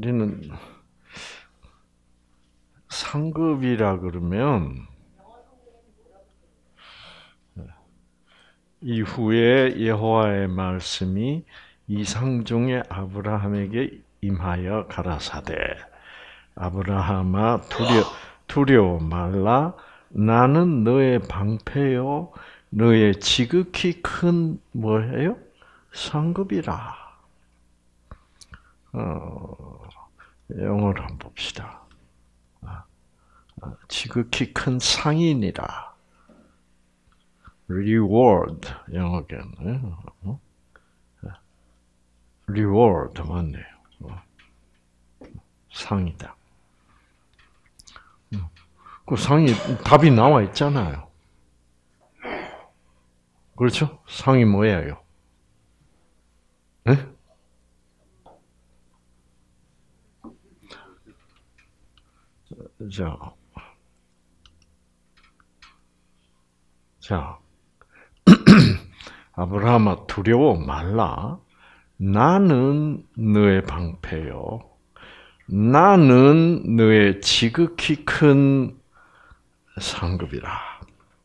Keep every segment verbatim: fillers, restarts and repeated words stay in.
우리는 상급이라 그러면 이후에 여호와의 말씀이 이상 중에 아브라함에게 임하여 가라사대 아브라함아 두려 두려워 말라 나는 너의 방패요 너의 지극히 큰 뭐예요? 상급이라. 어, 영어로 한번 봅시다. 지극히 큰 상인이라. reward 영어겠네. reward 맞네요. 상이다. 그 상이 답이 나와 있잖아요. 그렇죠? 상이 뭐예요? 네? 자, 자, 아브라함아 두려워 말라. 나는 너의 방패요. 나는 너의 지극히 큰 상급이라.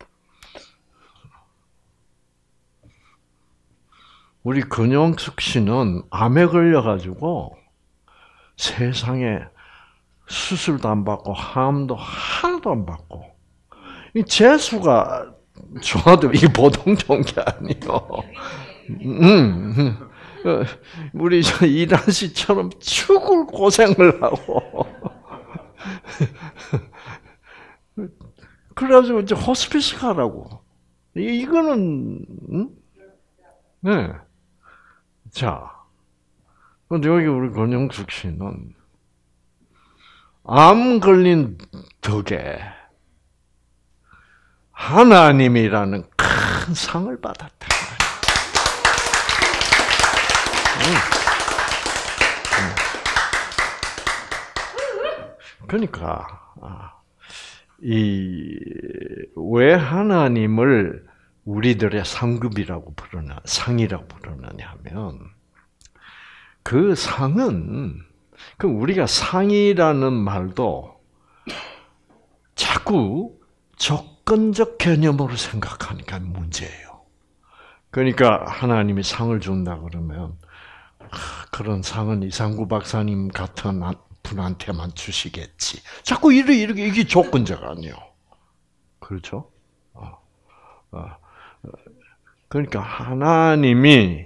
우리 근영숙 씨는 암에 걸려가지고 세상에 수술도 안 받고 함도 하나도 안 받고 이 재수가 좋아도 이게 보통 좋은 게 아니에요. 음, 우리 저 이란 씨처럼 죽을 고생을 하고 그래가지고 이제 호스피스 가라고. 이거는 음? 네. 자, 근데 여기 우리 권영숙 씨는 암 걸린 덕에 하나님이라는 큰 상을 받았다. 그러니까 이 왜 하나님을 우리들의 상급이라고 부르나 상이라고 부르느냐 하면 그 상은 그 우리가 상이라는 말도 자꾸 조건적 개념으로 생각하니까 문제예요. 그러니까 하나님이 상을 준다 그러면 그런 상은 이상구 박사님 같은 분한테만 주시겠지. 자꾸 이렇게 이렇게 이게 조건적 아니요. 그렇죠? 어, 어. 그러니까 하나님이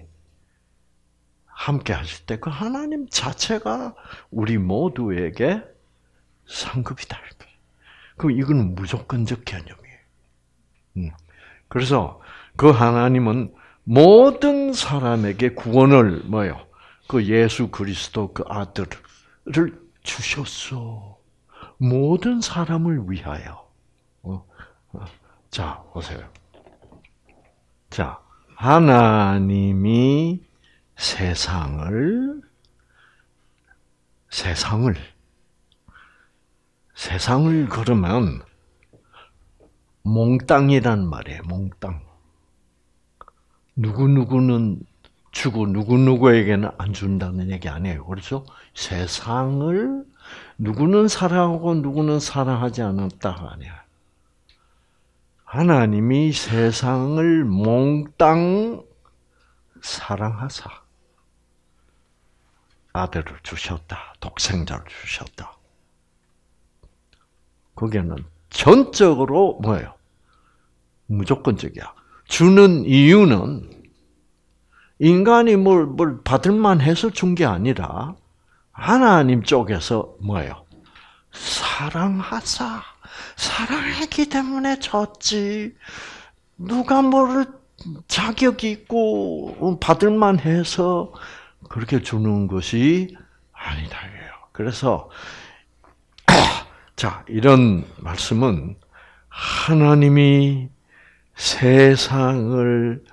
함께 하실 때 그 하나님 자체가 우리 모두에게 상급이다. 그럼 이거는 무조건적 개념이에요. 그래서 그 하나님은 모든 사람에게 구원을 뭐요? 그 예수 그리스도 그 아들을 주셨어. 모든 사람을 위하여. 자, 보세요. 자, 하나님이 세상을 세상을 세상을 그러면 몽땅이란 말이에요. 몽땅. 누구누구는 주고 누구누구에게는 안 준다는 얘기 아니에요. 그렇죠? 세상을 누구는 사랑하고 누구는 사랑하지 않았다가 아니야. 하나님이 세상을 몽땅 사랑하사 아들을 주셨다. 독생자를 주셨다. 거기에는 전적으로 뭐예요? 무조건적이야. 주는 이유는 인간이 뭘, 뭘 받을만 해서 준 게 아니라 하나님 쪽에서 뭐예요? 사랑하사. 사랑했기 때문에 줬지. 누가 뭐를 자격이 있고 받을만 해서 그렇게 주는 것이 아니다. 그래서 자, 이런 말씀은 하나님이 세상을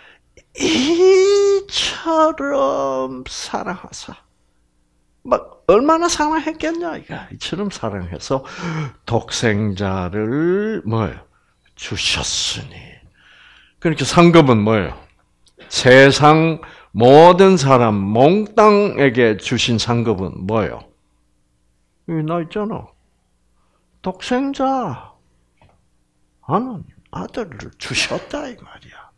이처럼 사랑하사 막 얼마나 사랑했겠냐 이거 이처럼 사랑해서 독생자를 뭐예요? 주셨으니. 그러니까 상급은 뭐예요? 세상 모든 사람 몽땅에게 주신 상급은 뭐예요? 여기 나 있잖아. 독생자 하나님 아들을 주셨다 이 말이야.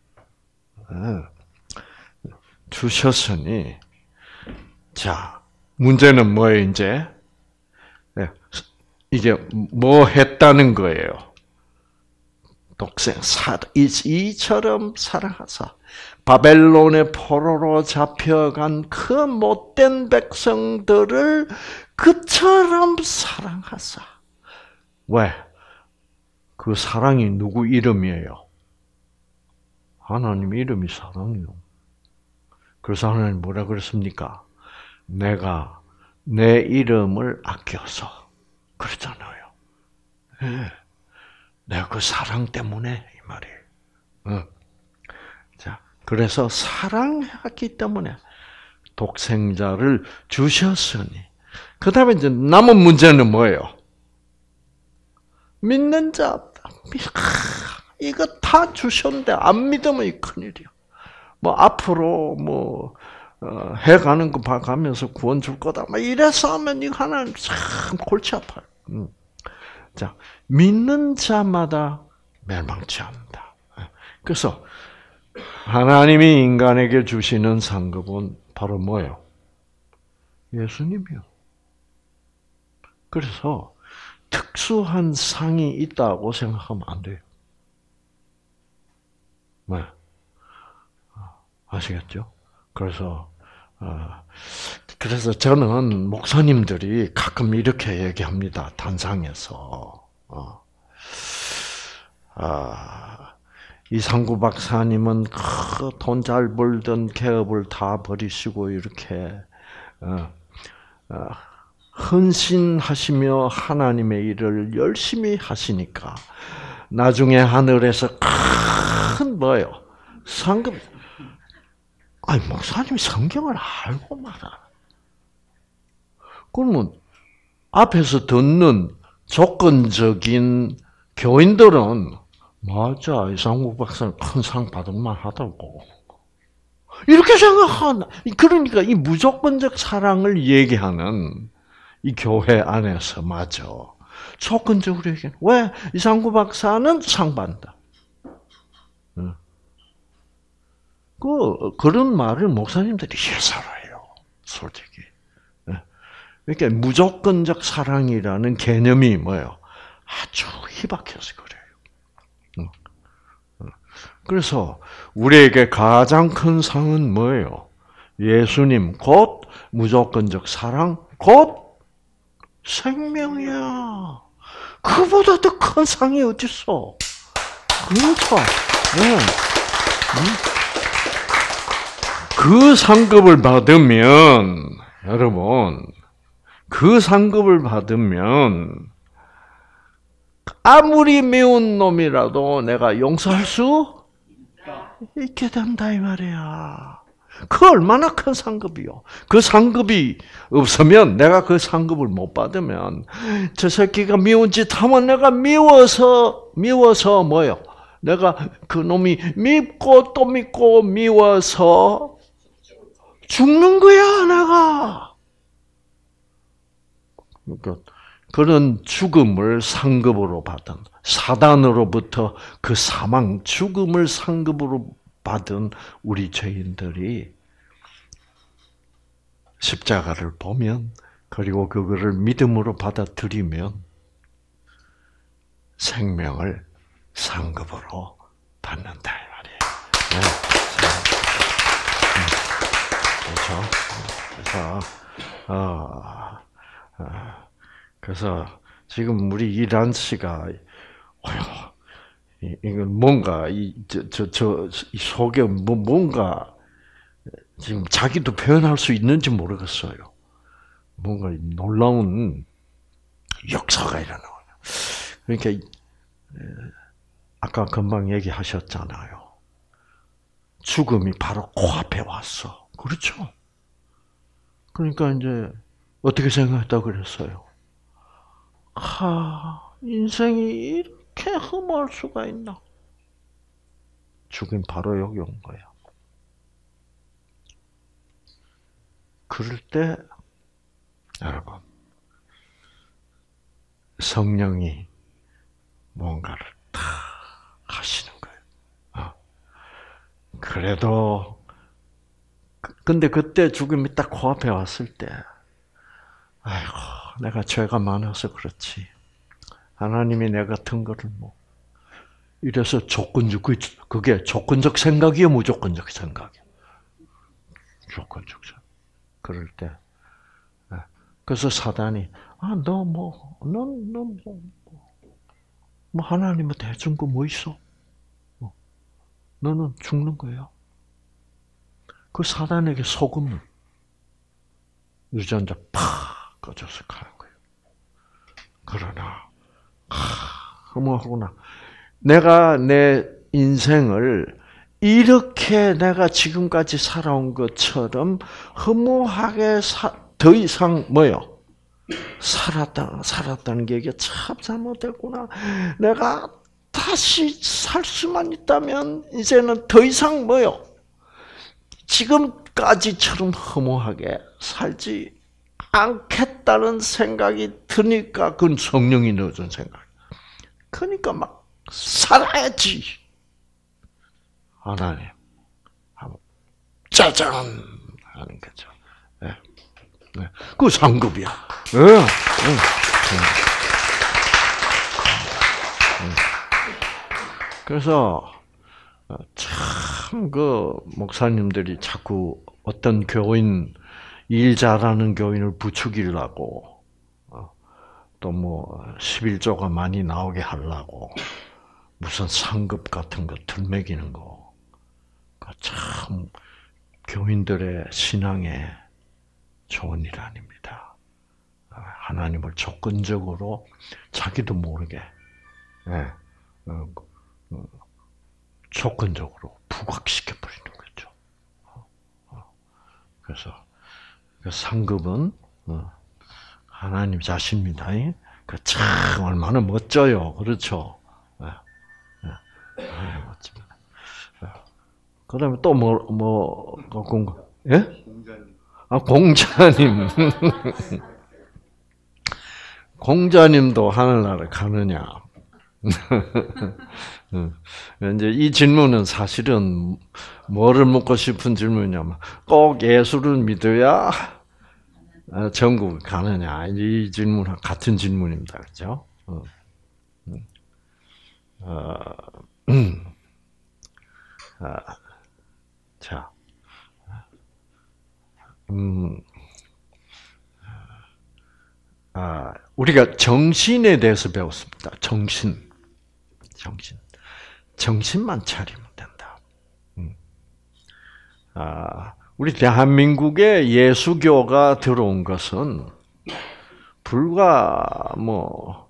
네. 주셨으니 자 문제는 뭐예요 이제? 네. 이제 뭐 했다는 거예요? 독생 사 이처럼 사랑하사 바벨론의 포로로 잡혀간 그 못된 백성들을 그처럼 사랑하사. 왜? 그 사랑이 누구 이름이에요? 하나님 이름이 사랑이요. 그래서 하나님 뭐라 그랬습니까? 내가 내 이름을 아껴서 그랬잖아요. 네. 내가 그 사랑 때문에 이 말이에요. 어. 자, 그래서 사랑했기 때문에 독생자를 주셨으니. 그 다음에 이제 남은 문제는 뭐예요? 믿는 자. 이거 다 주셨는데 안 믿으면 이 큰일이야. 뭐 앞으로 뭐 어, 해가는 거 봐가면서 구원 줄 거다. 막 이래서 하면 이거 하나님 참 골치 아파요. 음. 자, 믿는 자마다 멸망치 않는다. 그래서 하나님이 인간에게 주시는 상급은 바로 뭐예요? 예수님이요. 그래서 특수한 상이 있다고 생각하면 안 돼요. 네. 아시겠죠? 그래서 그래서 저는 목사님들이 가끔 이렇게 얘기합니다. 단상에서 아, 이상구 박사님은 돈 잘 벌던 개업을 다 버리시고 이렇게 헌신하시며 하나님의 일을 열심히 하시니까 나중에 하늘에서 큰 뭐요? 상급. 아니 목사님이 성경을 알고 말아. 그러면 앞에서 듣는 조건적인 교인들은 맞아 이상국 박사는 큰 상 받을만 하다고 이렇게 생각하나. 그러니까 이 무조건적 사랑을 얘기하는 이 교회 안에서 맞아. 조건적으로 얘기해. 왜 이상구 박사는 상 받는다. 그 그런 말을 목사님들이 해설해요. 솔직히. 그러니까 무조건적 사랑이라는 개념이 뭐예요? 아주 희박해서 그래요. 그래서 우리에게 가장 큰 상은 뭐예요? 예수님 곧 무조건적 사랑 곧 생명이야. 그보다 더 큰 상이 어디 있어? 그렇죠. 네. 그 상급을 받으면 여러분 그 상급을 받으면 아무리 미운 놈이라도 내가 용서할 수 있게 된다 이 말이야. 그 얼마나 큰 상급이요. 그 상급이 없으면 내가 그 상급을 못 받으면 저 새끼가 미운 짓 하면 내가 미워서 미워서 뭐요? 내가 그 놈이 밉고 또 밉고 미워서 죽는 거야 내가. 그러니까 그런 죽음을 상급으로 받은 사단으로부터 그 사망 죽음을 상급으로 받은 우리 죄인들이 십자가를 보면 그리고 그거를 믿음으로 받아들이면 생명을 상급으로 받는다 이 말이에요. 네. 그렇죠. 그래서 어, 어, 그래서 지금 우리 이란 씨가 이건 뭔가 이저저 저 속에 뭐 뭔가 지금 자기도 표현할 수 있는지 모르겠어요. 뭔가 놀라운 역사가 일어나요. 그러니까 아까 금방 얘기하셨잖아요. 죽음이 바로 코앞에 왔어. 그렇죠? 그러니까 이제 어떻게 생각했다 그랬어요? 하, 인생이 이렇게 험할 수가 있나? 죽음 바로 여기 온 거야. 그럴 때 여러분 성령이 뭔가를 다 하시는 거예요. 어. 그래도 근데 그때 죽음이 딱 코앞에 왔을 때, 아이고, 내가 죄가 많아서 그렇지. 하나님이 내 같은 거를 뭐 이래서 조건적 그게 조건적 생각이요, 무조건적 생각이요. 조건적 생각. 그럴 때, 그래서 사단이 아, 너 뭐, 넌, 넌 뭐, 뭐 하나님한테 해준 거 뭐 있어? 너는 죽는 거야. 그 사단에게 속으면 유전자 팍 꺼져서 가는 거예요. 그러나 허무하구나. 내가 내 인생을 이렇게 내가 지금까지 살아온 것처럼 허무하게 사, 더 이상 뭐요? 살았다, 살았다는 게 이게 참 잘못됐구나. 내가 다시 살 수만 있다면 이제는 더 이상 뭐요? 지금까지처럼 허무하게 살지 않겠다는 생각이 드니까 그건 성령이 넣어준 생각. 그러니까 막 살아야지. 하나님, 짜잔 하는 거죠. 네. 네. 그 상급이야. 네. 네. 그래서 참 그 목사님들이 자꾸 어떤 교인 일 잘하는 교인을 부추기려고 또 뭐 십일조가 많이 나오게 하려고 무슨 상급 같은 거 들매기는 거 참 교인들의 신앙에 좋은 일 아닙니다. 하나님을 조건적으로 자기도 모르게 조건적으로 부각시켜 버리는 거죠. 그래서 상급은 하나님 자신입니다. 그 참 얼마나 멋져요, 그렇죠? 멋집니다. 그다음에 또 뭐 뭐 공 예? 아 공자님. 공자님도 하늘나라 가느냐? 이제 이 질문은 사실은 뭐를 묻고 싶은 질문이냐면 꼭 예수를 믿어야 천국 가느냐 이 질문과 같은 질문입니다, 그렇죠? 어, 어, 음, 아, 자, 음, 아, 우리가 정신에 대해서 배웠습니다. 정신, 정신, 정신만 차리면 된다. 음. 아, 우리 대한민국에 예수교가 들어온 것은 불과 뭐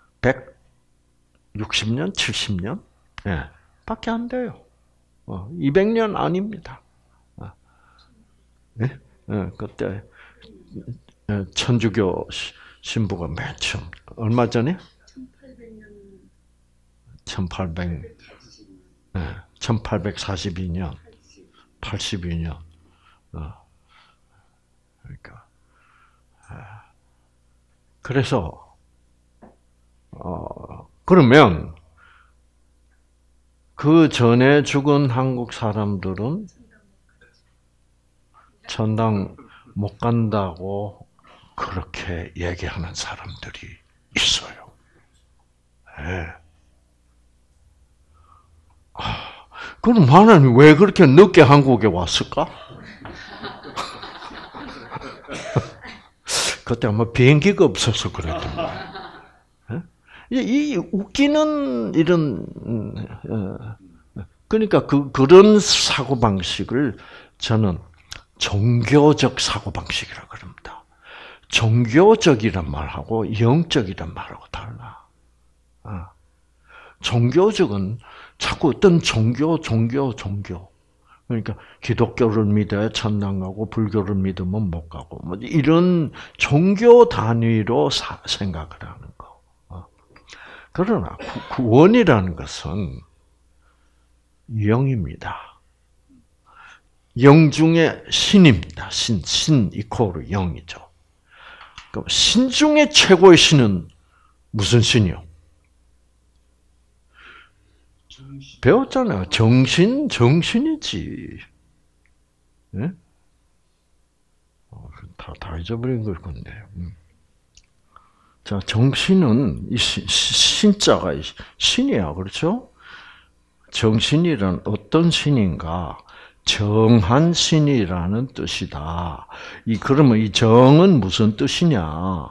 백육십 년, 칠십 년, 예, 밖에 안 돼요. 어, 이백 년 아닙니다. 어, 예? 예, 그때 천주교 신부가 맨 처음 얼마 전에 천팔백 네, 천팔백사십이 년 팔십이 년 어, 그러니까 그래서 어, 그러면 그 전에 죽은 한국 사람들은 천당 못 간다고 그렇게 얘기하는 사람들이 있어요. 네. 아, 그럼 하나님 왜 그렇게 늦게 한국에 왔을까? 그때 아마 비행기가 없어서 그랬던 거예요. 이 웃기는 이런 그러니까 그 그런 사고 방식을 저는 종교적 사고 방식이라고 그럽니다. 종교적이란 말하고 영적이란 말하고 달라. 아, 종교적은 자꾸 어떤 종교, 종교, 종교. 그러니까 기독교를 믿어야 천당 가고 불교를 믿으면 못 가고 뭐 이런 종교 단위로 사, 생각을 하는 거. 어. 그러나 구원이라는 것은 영입니다. 영 중에 신입니다. 신, 신 이코르 영이죠. 신 중에 최고의 신은 무슨 신이요? 배웠잖아요. 정신, 정신이지. 네? 다, 다 잊어버린 걸 건데. 자, 정신은 이 신, 신자가 신이야, 그렇죠? 정신이란 어떤 신인가? 정한 신이라는 뜻이다. 이 그러면 이 정은 무슨 뜻이냐?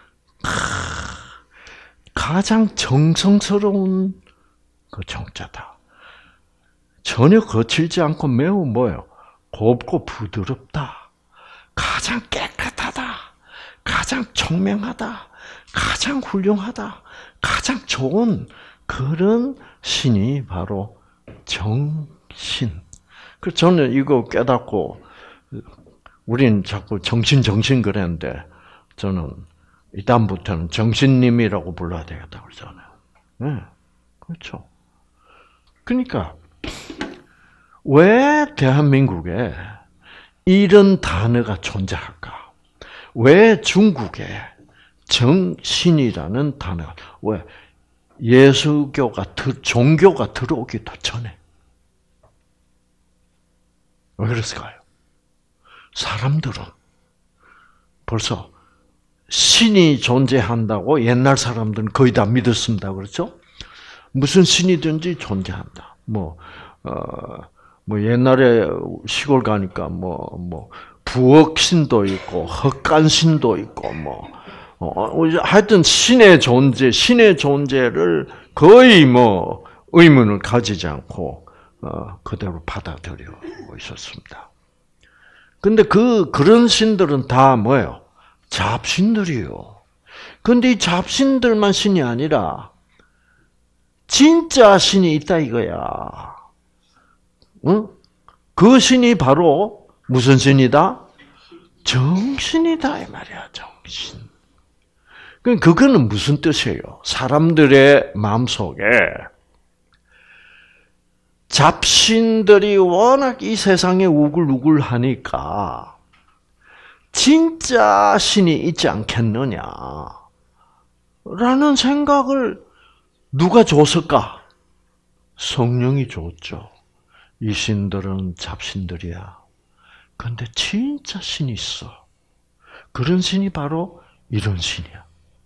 가장 정성스러운 그 정자다. 전혀 거칠지 않고 매우 뭐요? 곱고 부드럽다. 가장 깨끗하다. 가장 총명하다. 가장 훌륭하다. 가장 좋은 그런 신이 바로 정신. 그래서 저는 이거 깨닫고 우린 자꾸 정신 정신 그랬는데 저는 이다음부터는 정신님이라고 불러야 되겠다 그러잖아요. 네, 그렇죠. 그러니까 왜 대한민국에 이런 단어가 존재할까? 왜 중국에 정신이라는 단어가 왜 예수교가 종교가 들어오기도 전에 왜 그랬을까요? 사람들은 벌써 신이 존재한다고 옛날 사람들은 거의 다 믿었습니다. 그렇죠? 무슨 신이든지 존재한다. 뭐, 어, 뭐 옛날에 시골 가니까 뭐, 뭐, 부엌신도 있고, 헛간신도 있고, 뭐, 어, 하여튼 신의 존재, 신의 존재를 거의 뭐, 의문을 가지지 않고, 어, 그대로 받아들이고 있었습니다. 근데 그, 그런 신들은 다 뭐예요? 잡신들이요. 근데 이 잡신들만 신이 아니라, 진짜 신이 있다 이거야. 응? 그 신이 바로 무슨 신이다? 정신이다 이 말이야. 정신. 그거는 무슨 뜻이에요? 사람들의 마음속에 잡신들이 워낙 이 세상에 우글우글하니까 진짜 신이 있지 않겠느냐 라는 생각을 누가 줬을까? 성령이 줬죠. 이 신들은 잡신들이야. 근데 진짜 신이 있어. 그런 신이 바로 이런 신이야.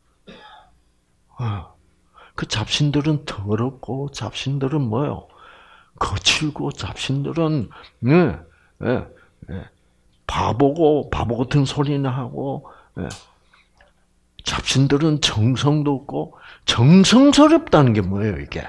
그 잡신들은 더럽고 잡신들은 뭐요? 거칠고 잡신들은 네, 네, 네. 바보고 바보 같은 소리나 하고 네. 잡신들은 정성도 없고 정성스럽다는 게 뭐예요 이게?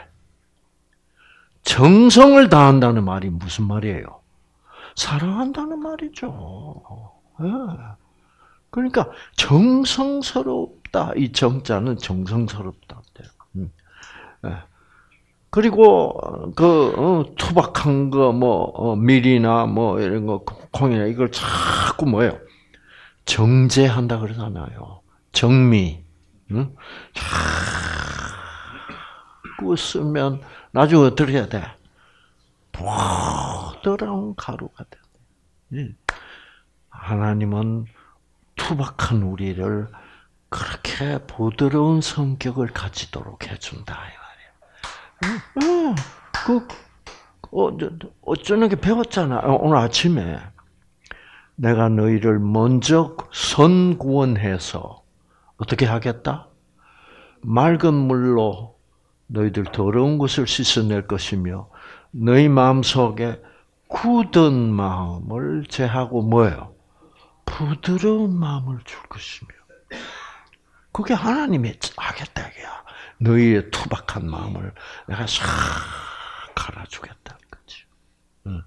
정성을 다한다는 말이 무슨 말이에요? 사랑한다는 말이죠. 네. 그러니까 정성스럽다. 이 정자는 정성스럽다. 네. 그리고 그 어, 투박한 거 뭐 어, 밀이나 뭐 이런 거 콩이나 이걸 자꾸 뭐예요? 정제한다 그러잖아요. 정미. 응? 자꾸 쓰면 나중에 어떻게 해야 돼? 부드러운 가루가 돼. 응. 하나님은 투박한 우리를 그렇게 부드러운 성격을 가지도록 해준다. 응, 그, 어, 어쩌게 배웠잖아. 오늘 아침에 내가 너희를 먼저 선구원해서 어떻게 하겠다? 맑은 물로 너희들 더러운 것을 씻어낼 것이며 너희 마음속에 굳은 마음을 제하고 뭐예요? 부드러운 마음을 줄 것이며 그게 하나님이 하겠다 이거야. 너희의 투박한 마음을 내가 싹 갈아주겠다는 거지. 응.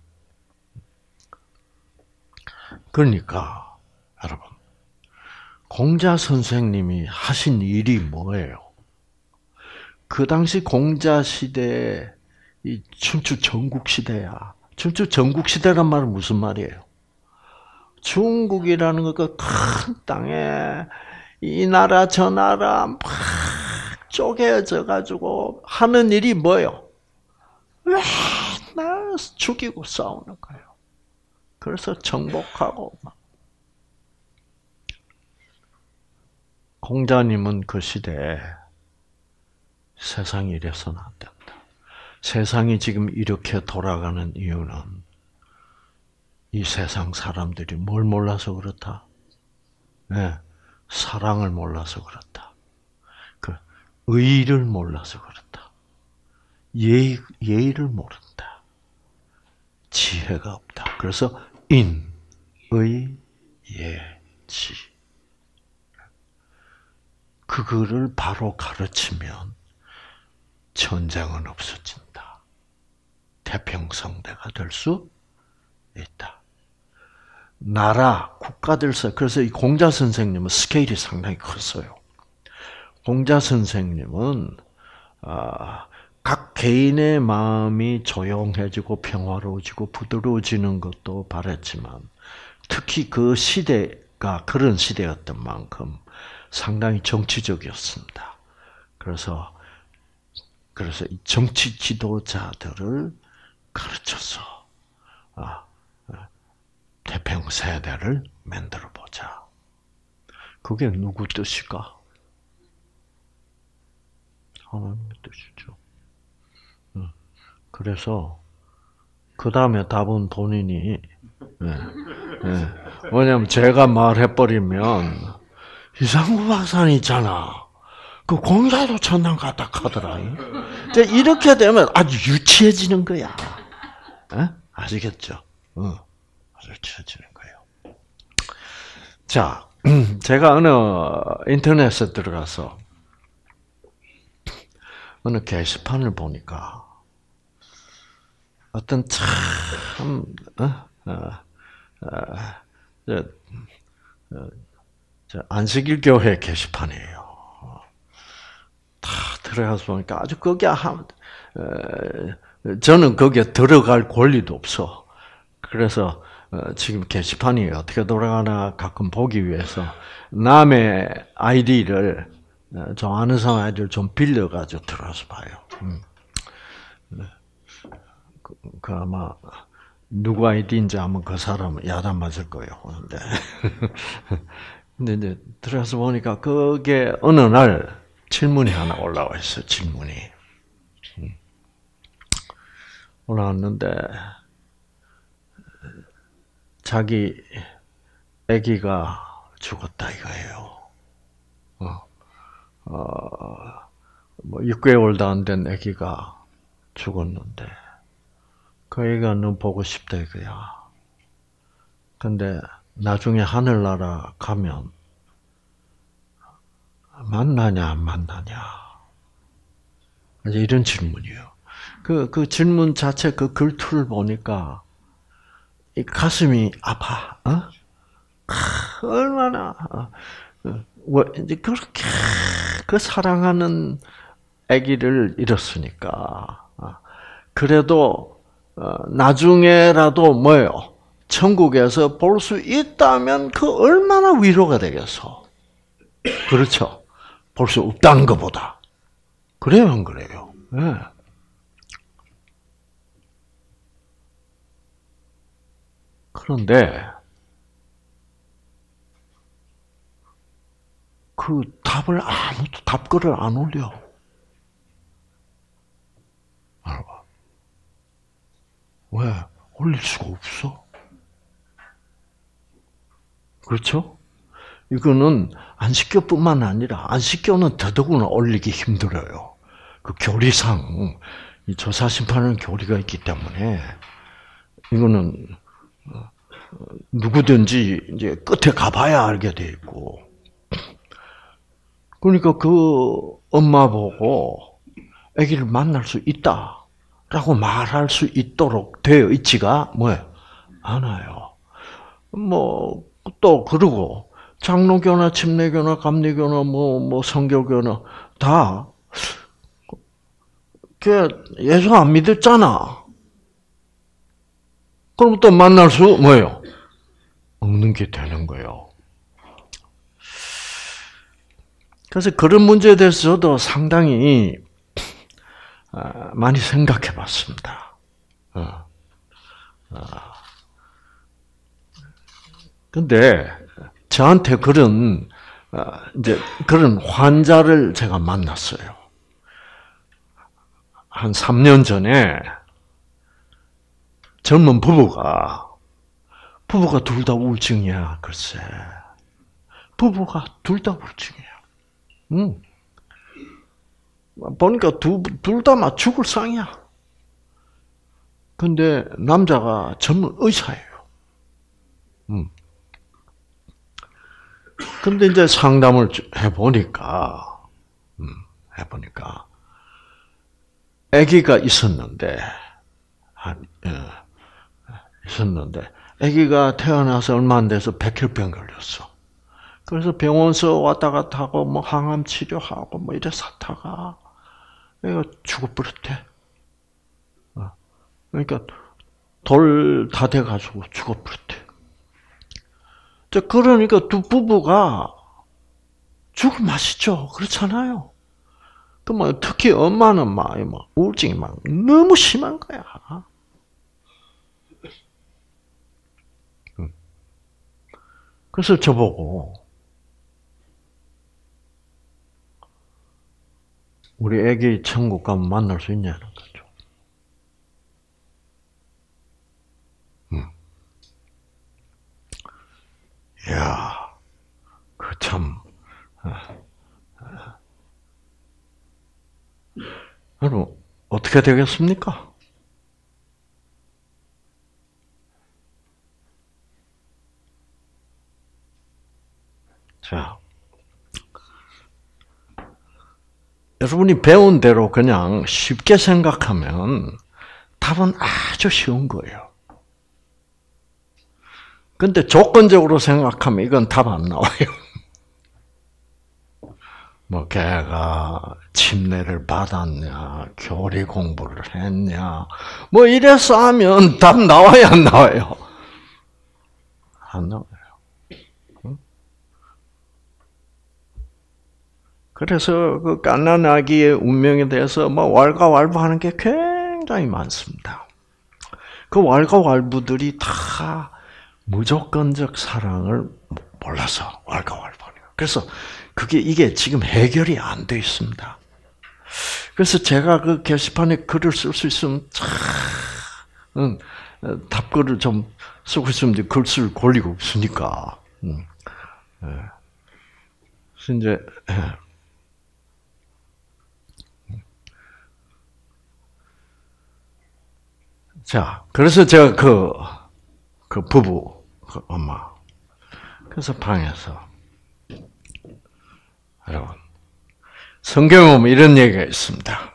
그러니까 여러분 공자 선생님이 하신 일이 뭐예요? 그 당시 공자 시대에 이 춘추 전국 시대야. 춘추 전국 시대란 말은 무슨 말이에요? 중국이라는 그 큰 땅에 이 나라 저 나라 막 쪼개져 가지고 하는 일이 뭐예요? 맨날 죽이고 싸우는 거예요. 그래서 정복하고 막. 공자님은 그 시대에 세상이 이래서는 안 된다. 세상이 지금 이렇게 돌아가는 이유는 이 세상 사람들이 뭘 몰라서 그렇다? 네, 사랑을 몰라서 그렇다. 그 의의를 몰라서 그렇다. 예의, 예의를 모른다. 지혜가 없다. 그래서 인, 의, 예, 지. 그거를 바로 가르치면 전쟁은 없어진다. 태평성대가 될 수 있다. 나라, 국가들, 그래서 이 공자 선생님은 스케일이 상당히 컸어요. 공자 선생님은 각 개인의 마음이 조용해지고 평화로워지고 부드러워지는 것도 바랬지만 특히 그 시대가 그런 시대였던 만큼 상당히 정치적이었습니다. 그래서 그래서 이 정치 지도자들을 가르쳐서 아, 태평 세대를 만들어 보자. 그게 누구 뜻일까? 하나님의 뜻이죠. 그래서 그 다음에 답은 본인이 네, 네. 왜냐하면 제가 말해버리면 이상구 박사님 있잖아. 그 공자도 천당 갔다 하더라. 이렇게 되면 아주 유치해지는 거야. 에? 아시겠죠? 어. 유치해지는 거예요. 자, 제가 어느 인터넷에 들어가서 어느 게시판을 보니까 어떤 참 어? 어, 어, 저, 어, 저 안식일 교회 게시판이에요. 다 들어가서 보니까 아주 거기 한 어, 저는 거기에 들어갈 권리도 없어. 그래서 어, 지금 게시판이 어떻게 돌아가나 가끔 보기 위해서 남의 아이디를 어, 좀 아는 사람 아이디를 좀 빌려가지고 들어와서 봐요. 음. 그, 그 아마 누구 아이디인지 아마 그 사람은 야단 맞을 거예요. 근데 근데 이제 들어가서 보니까 그게 어느 날 질문이 하나 올라와 있어. 질문이 음. 올라왔는데. 자기 아기가 죽었다 이거예요. 어, 어, 뭐 육 개월도 안 된 아기가 죽었는데 그 아기가 너무 보고 싶다 이거야. 근데 나중에 하늘나라 가면 만나냐 안 만나냐 이제 이런 질문이에요. 그, 그 질문 자체 그 글투를 보니까 이 가슴이 아파. 어? 아, 얼마나 어, 이제 그렇게 그 사랑하는 아기를 잃었으니까. 그래도 어, 나중에라도 뭐요? 천국에서 볼 수 있다면 그 얼마나 위로가 되겠어. 그렇죠? 볼 수 없다는 것보다. 그래요, 안 그래요? 네. 그런데 그 답을 아무도 답글을 안 올려. 알아봐. 왜? 올릴 수가 없어. 그렇죠? 이거는 안식교뿐만 아니라 안식교는 더더구나 올리기 힘들어요. 그 교리상 이 조사심판은 교리가 있기 때문에 이거는 누구든지 이제 끝에 가봐야 알게 돼 있고. 그러니까 그 엄마 보고 아기를 만날 수 있다라고 말할 수 있도록 되어 있지가 뭐예요? 않아요. 뭐 또 그러고 장로교나 침례교나 감리교나 뭐 뭐 성교교나 다 그 예수 안 믿었잖아. 그럼 또 만날 수 뭐예요? 없는 게 되는 거예요. 그래서 그런 문제에 대해서 저도 상당히 많이 생각해 봤습니다. 근데 저한테 그런 이제 그런 환자를 제가 만났어요. 한 삼 년 전에 젊은 부부가 부부가 둘 다 우울증이야. 글쎄. 부부가 둘 다 우울증이야. 응. 보니까 둘 다 막 죽을 상이야. 근데 남자가 전문 의사예요. 음. 근데 이제 상담을 해보니까, 음, 해보니까, 아기가 있었는데, 한, 어, 있었는데, 아기가 태어나서 얼마 안 돼서 백혈병 걸렸어. 그래서 병원서 왔다 갔다 하고, 뭐, 항암 치료하고, 뭐, 이래 사다가, 애가 죽어버렸대. 그러니까 돌 다 돼가지고 죽어버렸대. 그러니까 두 부부가 죽을 맛이죠. 그렇잖아요. 그러면 특히 엄마는 막 우울증이 막 너무 심한 거야. 그래서 저보고 우리 애기 천국 가면 만날 수 있냐는 거죠. 이야, 그 참, 여러분, 어떻게 되겠습니까? 자, 여러분이 배운 대로 그냥 쉽게 생각하면 답은 아주 쉬운 거예요. 근데 조건적으로 생각하면 이건 답 안 나와요. 뭐 걔가 침례를 받았냐, 교리 공부를 했냐, 뭐 이래서 하면 답 나와요, 안 나와요? 안 나와요. 그래서 그 갓난 아기의 운명에 대해서 뭐 왈가왈부하는 게 굉장히 많습니다. 그 왈가왈부들이 다 무조건적 사랑을 몰라서 왈가왈부하는 거예요. 그래서 그게 이게 지금 해결이 안 돼 있습니다. 그래서 제가 그 게시판에 글을 쓸 수 있으면 참 음, 답글을 좀 쓰고 있으면 글 쓸 권리가 없으니까. 음, 예. 그래서 이제 예. 자, 그래서 제가 그, 그 부부, 그 엄마. 그래서 방에서, 여러분, 성경에 보면 이런 얘기가 있습니다.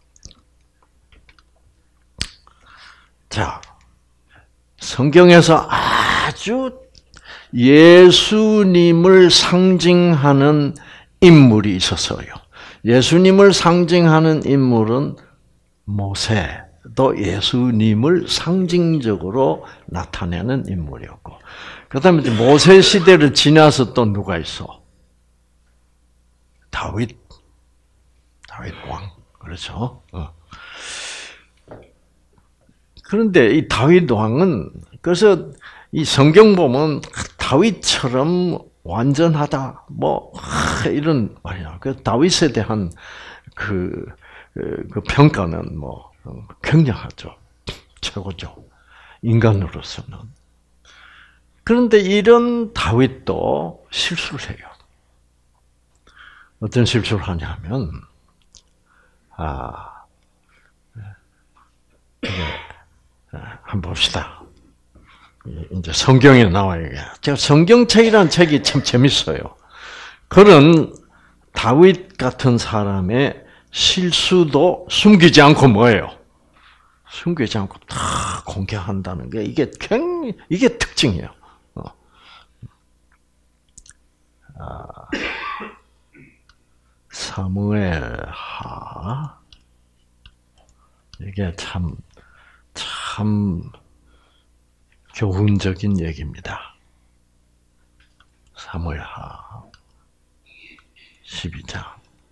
자, 성경에서 아주 예수님을 상징하는 인물이 있었어요. 예수님을 상징하는 인물은 모세. 또 예수님을 상징적으로 나타내는 인물이었고, 그 다음에 모세 시대를 지나서 또 누가 있어? 다윗, 다윗 왕, 그렇죠? 어. 그런데 이 다윗 왕은, 그래서 이 성경 보면 다윗처럼 완전하다, 뭐, 이런 말이야. 그 다윗에 대한 그, 그 평가는 뭐, 굉장하죠. 최고죠. 인간으로서는. 그런데 이런 다윗도 실수를 해요. 어떤 실수를 하냐면, 아, 네, 한번 봅시다. 이제 성경에 나와요. 제가 성경책이라는 책이 참 재밌어요. 그런 다윗 같은 사람의 실수도 숨기지 않고 뭐예요? 숨기지 않고 다 공개한다는 게 이게 굉장히 이게 특징이에요. 어. 아, 사무엘하 이게 참 참 교훈적인 얘기입니다. 사무엘하 십이 장.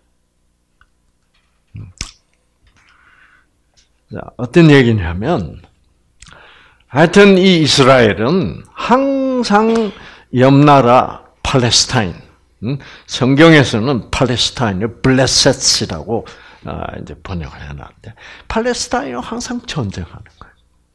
자, 어떤 얘기냐면, 하여튼 이 이스라엘은 항상 옆나라 팔레스타인, 성경에서는 팔레스타인을 블레셋이라고 이제 번역을 해놨는데 팔레스타인은 항상 전쟁하는 거예요.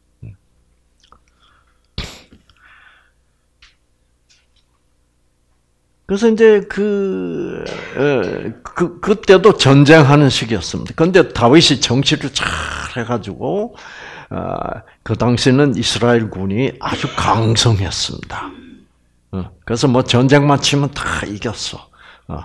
그래서 이제 그, 그, 그때도 전쟁하는 시기였습니다. 근데 다윗이 정치를 잘 해가지고, 어, 그 당시는 이스라엘 군이 아주 강성했습니다. 어, 그래서 뭐 전쟁만 치면 다 이겼어. 어.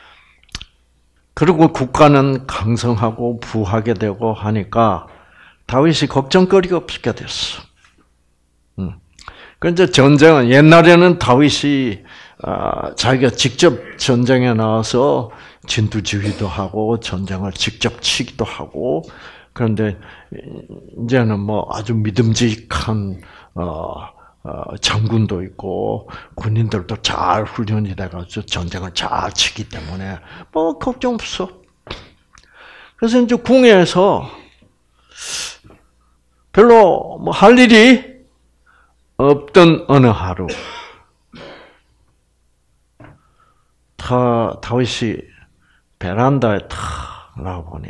그리고 국가는 강성하고 부하게 되고 하니까 다윗이 걱정거리가 없게 됐어. 음. 그런데 전쟁은, 옛날에는 다윗이 아, 자기가 직접 전쟁에 나와서 진두지휘도 하고 전쟁을 직접 치기도 하고, 그런데 이제는 뭐 아주 믿음직한 어, 어, 장군도 있고 군인들도 잘 훈련이 돼가지고 전쟁을 잘 치기 때문에 뭐 걱정 없어. 그래서 이제 궁에서 별로 뭐 할 일이 없던 어느 하루, 다, 다윗이 베란다에 탁 나와보니,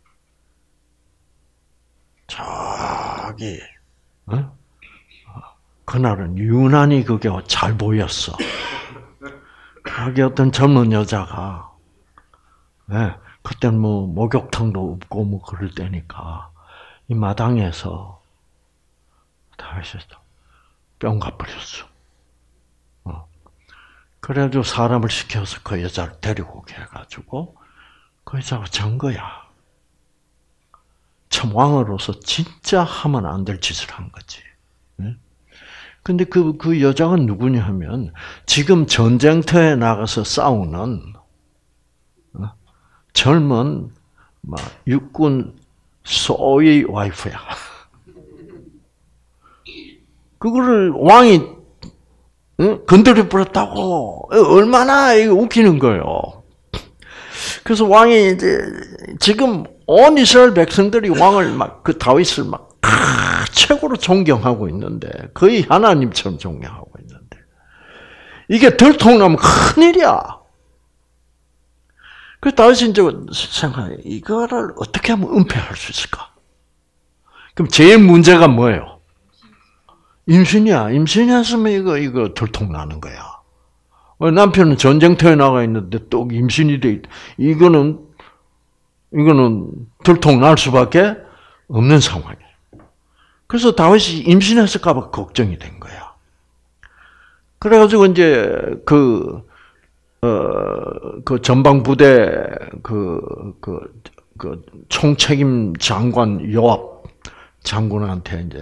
저기, 어? 그날은 유난히 그게 잘 보였어. 거기 어떤 젊은 여자가, 네, 그땐 뭐, 목욕탕도 없고 뭐 그럴 때니까, 이 마당에서 다윗이 뿅 가버렸어. 그래가지고 사람을 시켜서 그 여자를 데리고 오게 해가지고 그 여자가 잔 거야. 참 왕으로서 진짜 하면 안 될 짓을 한 거지. 근데 그, 그 여자가 누구냐 하면 지금 전쟁터에 나가서 싸우는 젊은 막 육군 소의 와이프야. 그거를 왕이 건드려 버렸다고. 얼마나 웃기는 거예요. 그래서 왕이 이제 지금 온 이스라엘 백성들이 왕을 막 그 다윗을 막 아, 최고로 존경하고 있는데, 거의 하나님처럼 존경하고 있는데 이게 들통나면 큰일이야. 그래서 다윗이 이제 생각해, 이거를 어떻게 하면 은폐할 수 있을까? 그럼 제일 문제가 뭐예요? 임신이야. 임신했으면 이거, 이거 들통나는 거야. 남편은 전쟁터에 나가 있는데 또 임신이 돼 있다. 이거는, 이거는 들통날 수밖에 없는 상황이에요. 그래서 다윗이 임신했을까봐 걱정이 된 거야. 그래가지고 이제 그, 어, 그 전방부대 그, 그, 그 총책임 장관 요압 장군한테 이제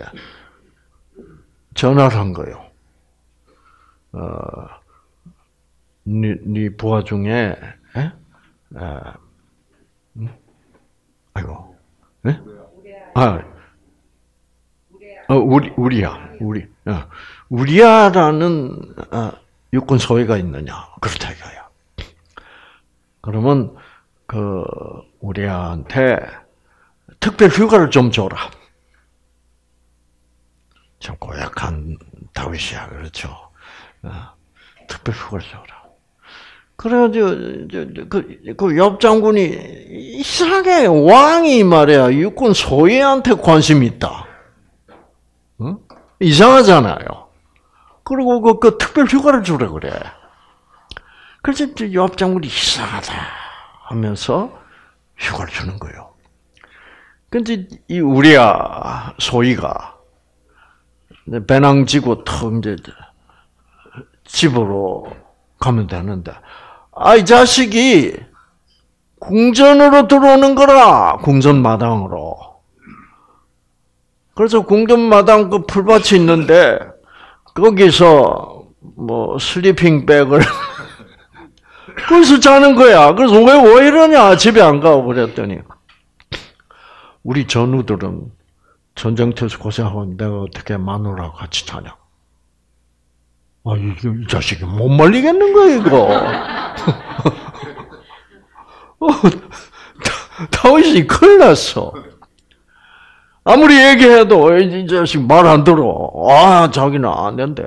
전화를 한 거예요. 어, 네, 네 부하 중에, 에? 에, 음? 아이고, 네? 아, 어, 우리, 우리야, 우리, 어, 우리야라는 어, 육군 소위가 있느냐? 그렇다 이거야. 그러면 그 우리한테 특별 휴가를 좀 줘라. 참 고약한 다윗이야, 그렇죠? 어, 특별 휴가를 줘라. 그래가지고 그, 그 옆 장군이 이상하게 왕이 말이야 육군 소위한테 관심이 있다. 어? 이상하잖아요. 그리고 그, 그 특별 휴가를 주라 그래. 그래서 옆 장군이 이상하다 하면서 휴가를 주는 거예요. 근데 이 우리야 소위가 배낭 지고 턱 이제 집으로 가면 되는데, 아, 이 자식이 궁전으로 들어오는 거라, 궁전 마당으로. 그래서 궁전 마당 그 풀밭이 있는데, 거기서 뭐 슬리핑 백을 거기서 자는 거야. 그래서 왜, 왜 이러냐? 집에 안 가고 그랬더니, 우리 전우들은 전쟁터에서 고생하고 내가 어떻게 마누라하고 같이 자냐? 아, 이, 이 자식이 못 말리겠는 거야, 이거. 어, 다윗이 큰일 났어. 아무리 얘기해도 이 자식 말 안 들어. 아, 자기는 안 된대.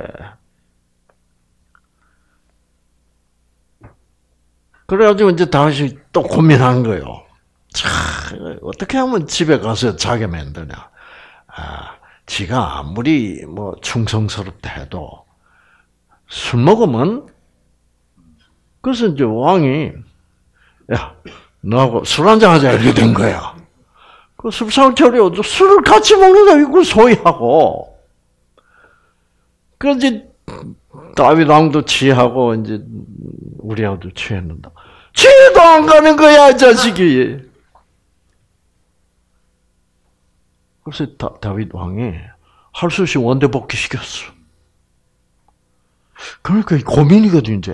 그래가지고 이제 다윗이 또 고민한 거예요. 자, 어떻게 하면 집에 가서 자게 만드냐? 아, 지가 아무리 뭐 충성스럽다 해도 술 먹으면 그래서 이제 왕이 야 너하고 술 한잔 하자 이렇게 된 거야. 그 습상철이 어디 술을 같이 먹는다 이걸 소위하고 그래서 다윗 왕도 취하고 이제 우리아도 취했는다. 취해도 안 가는 거야 이 자식이. 그래서 다, 다윗 왕이 할 수 없이 원대복귀 시켰어. 그러니까 고민이거든 이제.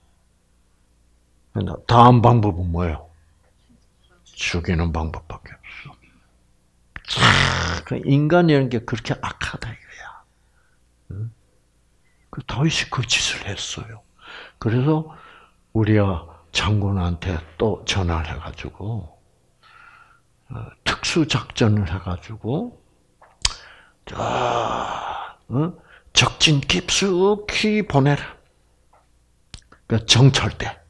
다음 방법은 뭐예요? 죽이는 방법밖에 없어. 참, 인간이라는 게 그렇게 악하다 이거야. 응? 그 다윗이 그 짓을 했어요. 그래서 우리야 장군한테 또 전화를 해가지고 어, 특수 작전을 해가지고 자, 어? 적진 깊숙이 보내라. 그 정찰대.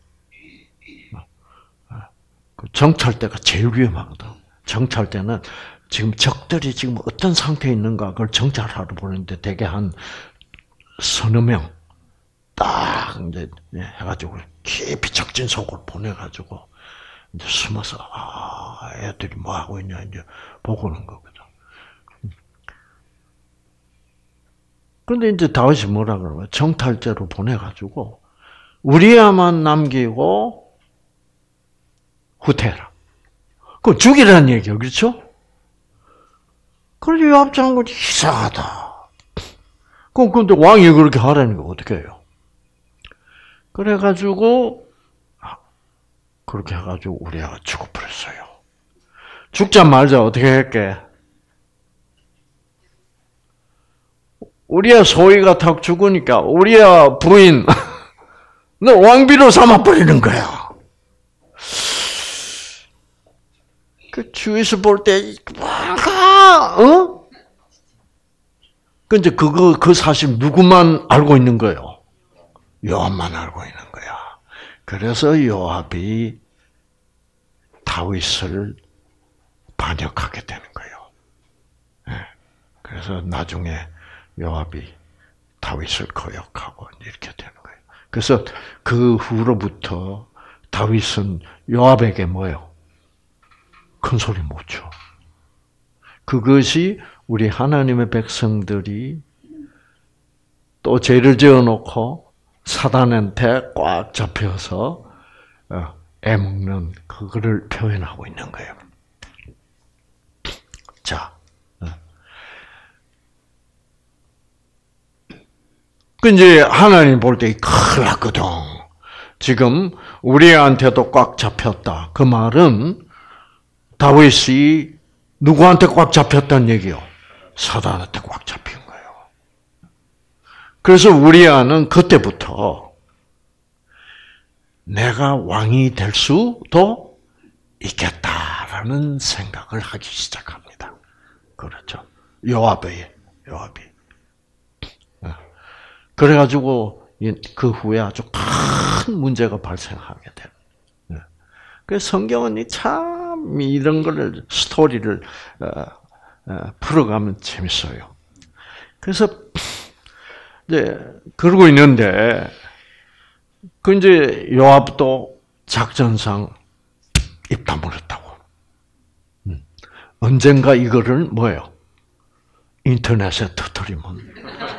그 정찰대가 제일 위험하거든. 정찰대는 지금 적들이 지금 어떤 상태에 있는가 그걸 정찰하러 보는데 대개 한 서너 명 딱 이제 해가지고 깊이 적진 속으로 보내가지고 이제 숨어서 아 애들이 뭐 하고 있냐 이제 보고 오는 거거든. 그런데 이제 다윗이 뭐라 그러면 정탈제로 보내가지고 우리야만 남기고 후퇴해라. 그거 죽이라는 얘기야, 그렇죠? 그래서 요압 장군이 이상하다. 그럼 근데 왕이 그렇게 하라는 거 어떻게 해요? 그래가지고 그렇게 해가지고 우리야가 죽어버렸어요. 죽자 말자 어떻게 할게? 우리야 소위가 탁 죽으니까 우리야 부인 너 왕비로 삼아버리는 거야. 그 주위에서 볼 때 뭔가 어? 근데 그거 그 사실 누구만 알고 있는 거예요? 요압만 알고 있는 거야. 그래서 요압이 다윗을 반역하게 되는 거예요. 네. 그래서 나중에 요압이 다윗을 거역하고 이렇게 되는 거예요. 그래서 그 후로부터 다윗은 요압에게 뭐예요? 큰 소리 못 쳐. 그것이 우리 하나님의 백성들이 또 죄를 지어놓고 사단한테 꽉 잡혀서 애먹는 그거를 표현하고 있는 거예요. 자, 그 이제 하나님 볼 때 큰일 났거든. 지금 우리한테도 꽉 잡혔다. 그 말은 다윗이 누구한테 꽉 잡혔다는 얘기요? 사단한테 꽉 잡힌 거예요. 그래서 우리아는 그때부터 내가 왕이 될 수도 있겠다라는 생각을 하기 시작합니다. 그렇죠. 요압이, 요압이. 그래가지고 그 후에 아주 큰 문제가 발생하게 돼요. 그래서 성경은 참 이런 거를 스토리를 풀어가면 재밌어요. 그래서 이제 그러고 있는데 그 이제 요압도 작전상 입 다물었다고. 언젠가 이거를 뭐예요? 인터넷에 터뜨리면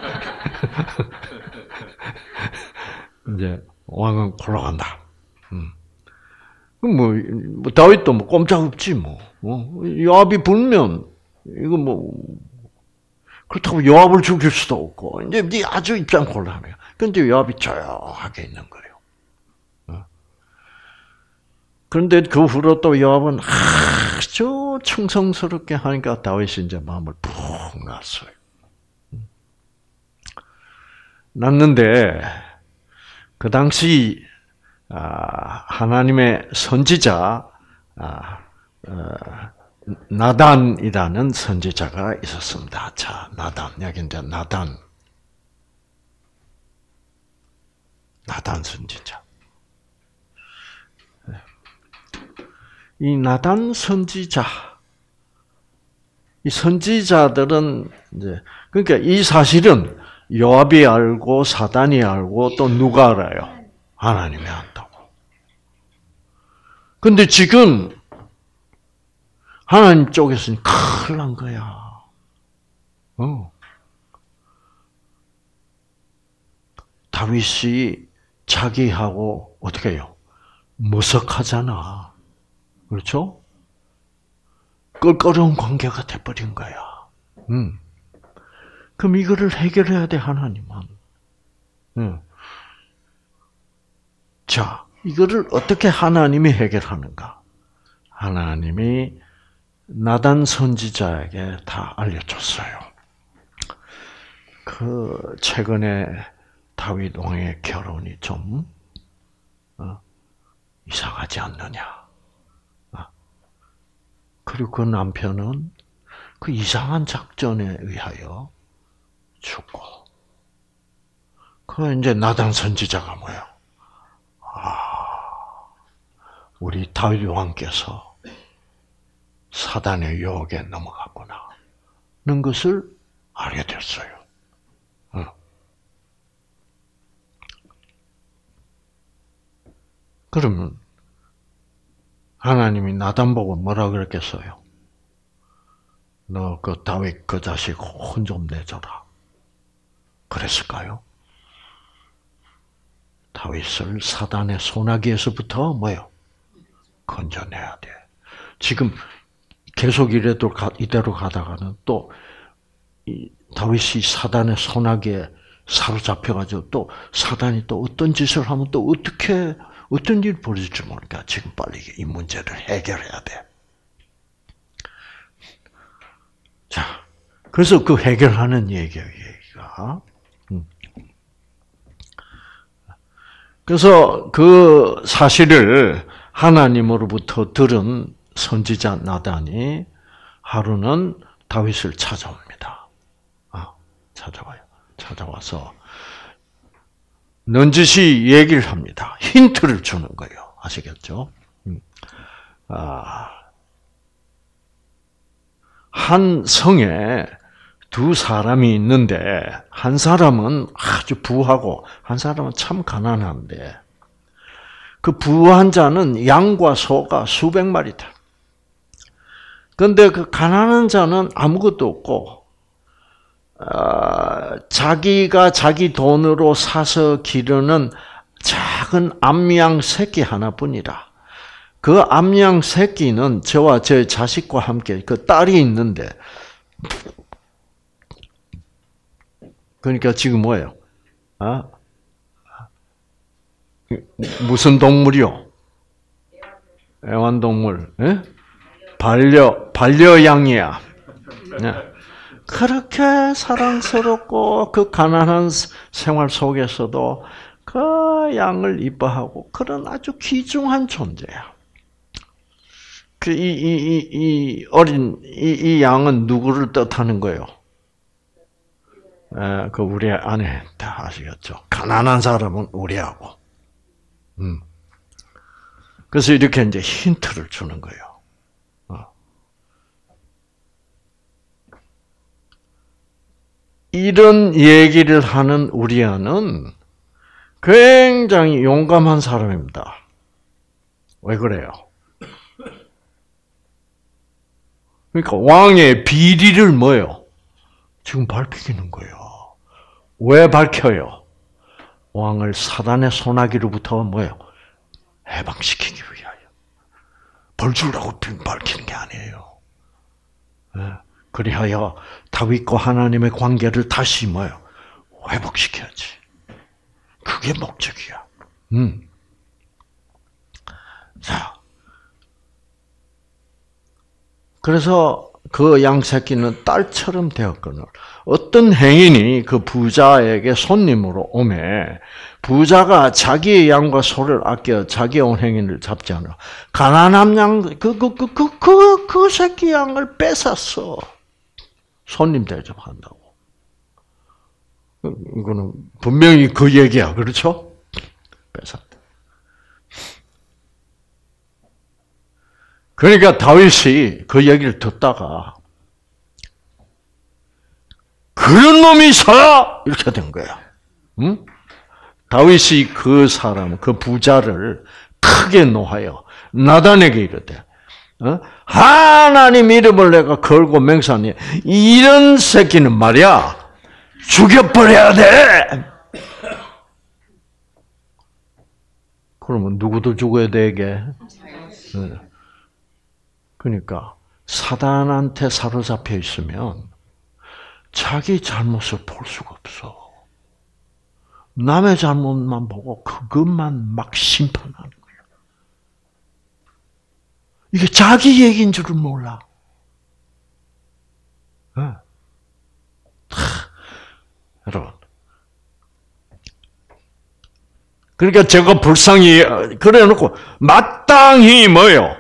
이제 왕은 굴러간다. 음. 뭐, 뭐 다윗도 뭐 꼼짝없지 뭐. 어? 요압이 불면 이거 뭐 그렇다고 요압을 죽일 수도 없고 이제 아주 입장 곤란해요. 근데 요압이 조용하게 있는 거예요. 어? 그런데 그 후로 또 요압은 아주 충성스럽게 하니까 다윗이 이제 마음을 푹 놨어요. 났는데 그 당시 하나님의 선지자 나단이라는 선지자가 있었습니다. 자, 나단 여기 이제 나단, 나단 선지자. 이 나단 선지자, 이 선지자들은 이제 그러니까 이 사실은 요압이 알고 사단이 알고 또 누가 알아요? 하나님이 안다고. 근데 지금 하나님 쪽에서는 큰일 난 거야. 어. 다윗이 자기하고 어떻게 해요? 머석하잖아. 그렇죠? 껄끄러운 관계가 돼버린 거야. 음. 그럼 이거를 해결해야 돼, 하나님은. 음. 자, 이거를 어떻게 하나님이 해결하는가? 하나님이 나단 선지자에게 다 알려줬어요. 그 최근에 다윗 왕의 결혼이 좀 어, 이상하지 않느냐? 어. 그리고 그 남편은 그 이상한 작전에 의하여 죽고, 그 이제 나단 선지자가 뭐예요? 아, 우리 다윗 왕께서 사단의 유혹에 넘어갔구나. 는 것을 알게 됐어요. 어. 그러면 하나님이 나단 보고 뭐라 그랬겠어요? 너 그 다윗 그 자식 혼 좀 내줘라. 그랬을까요? 다윗을 사단의 소나기에서부터 뭐요? 건져내야 돼. 지금 계속 이래도 이대로 가다가는 또 이 다윗이 사단의 소나기에 사로잡혀가지고 또 사단이 또 어떤 짓을 하면 또 어떻게 어떤 일이 벌어질지 모르니까 지금 빨리 이 문제를 해결해야 돼. 자, 그래서 그 해결하는 얘기예요, 얘기가. 그래서 그 사실을 하나님으로부터 들은 선지자 나단이 하루는 다윗을 찾아옵니다. 아, 찾아와요. 찾아와서 넌지시 얘기를 합니다. 힌트를 주는 거예요. 아시겠죠? 아, 한 성에 두 사람이 있는데 한 사람은 아주 부하고 한 사람은 참 가난한데 그 부한 자는 양과 소가 수백 마리다. 그런데 그 가난한 자는 아무것도 없고 어, 자기가 자기 돈으로 사서 기르는 작은 암양 새끼 하나뿐이라. 그 암양 새끼는 저와 제 자식과 함께 그 딸이 있는데 그러니까 지금 뭐예요? 아? 무슨 동물이요? 애완동물. 예? 반려, 반려양이야. 예. 그렇게 사랑스럽고 그 가난한 생활 속에서도 그 양을 이뻐하고 그런 아주 귀중한 존재야. 그, 이, 이, 이, 이 어린, 이, 이 양은 누구를 뜻하는 거예요? 에, 그 우리 안에 다 아시겠죠? 가난한 사람은 우리하고. 음. 그래서 이렇게 이제 힌트를 주는 거예요. 어. 이런 얘기를 하는 우리아는 굉장히 용감한 사람입니다. 왜 그래요? 그러니까 왕의 비리를 뭐예요? 지금 밝히는 거예요. 왜 밝혀요? 왕을 사단의 소나기로부터 뭐예요? 해방시키기 위하여. 벌 주려고 밝히는 게 아니에요. 그리하여 다윗과 하나님의 관계를 다시 뭐예요? 회복시켜야지. 그게 목적이야. 음. 자. 그래서 그 양새끼는 딸처럼 되었거늘 어떤 행인이 그 부자에게 손님으로 오매 부자가 자기의 양과 소를 아껴 자기의 온 행인을 잡지 않아 가난한 양 그 그 그 그 그 그 새끼 양을 뺏었어. 손님 대접한다고. 이거는 분명히 그 얘기야. 그렇죠? 뺏었다. 그러니까 다윗이 그 얘기를 듣다가 그런 놈이 있어! 이렇게 된 거야. 응? 다윗이 그 사람, 그 부자를 크게 노하여 나단에게 이르되, 어? 하나님 이름을 내가 걸고 맹세하니 이런 새끼는 말이야 죽여버려야 돼. 그러면 누구도 죽어야 되게? 네. 그러니까 사단한테 사로잡혀 있으면 자기 잘못을 볼 수가 없어. 남의 잘못만 보고 그것만 막 심판하는 거예요. 이게 자기 얘기인 줄은 몰라. 네. 하, 여러분. 그러니까 제가 불쌍히 그래놓고 마땅히 뭐요?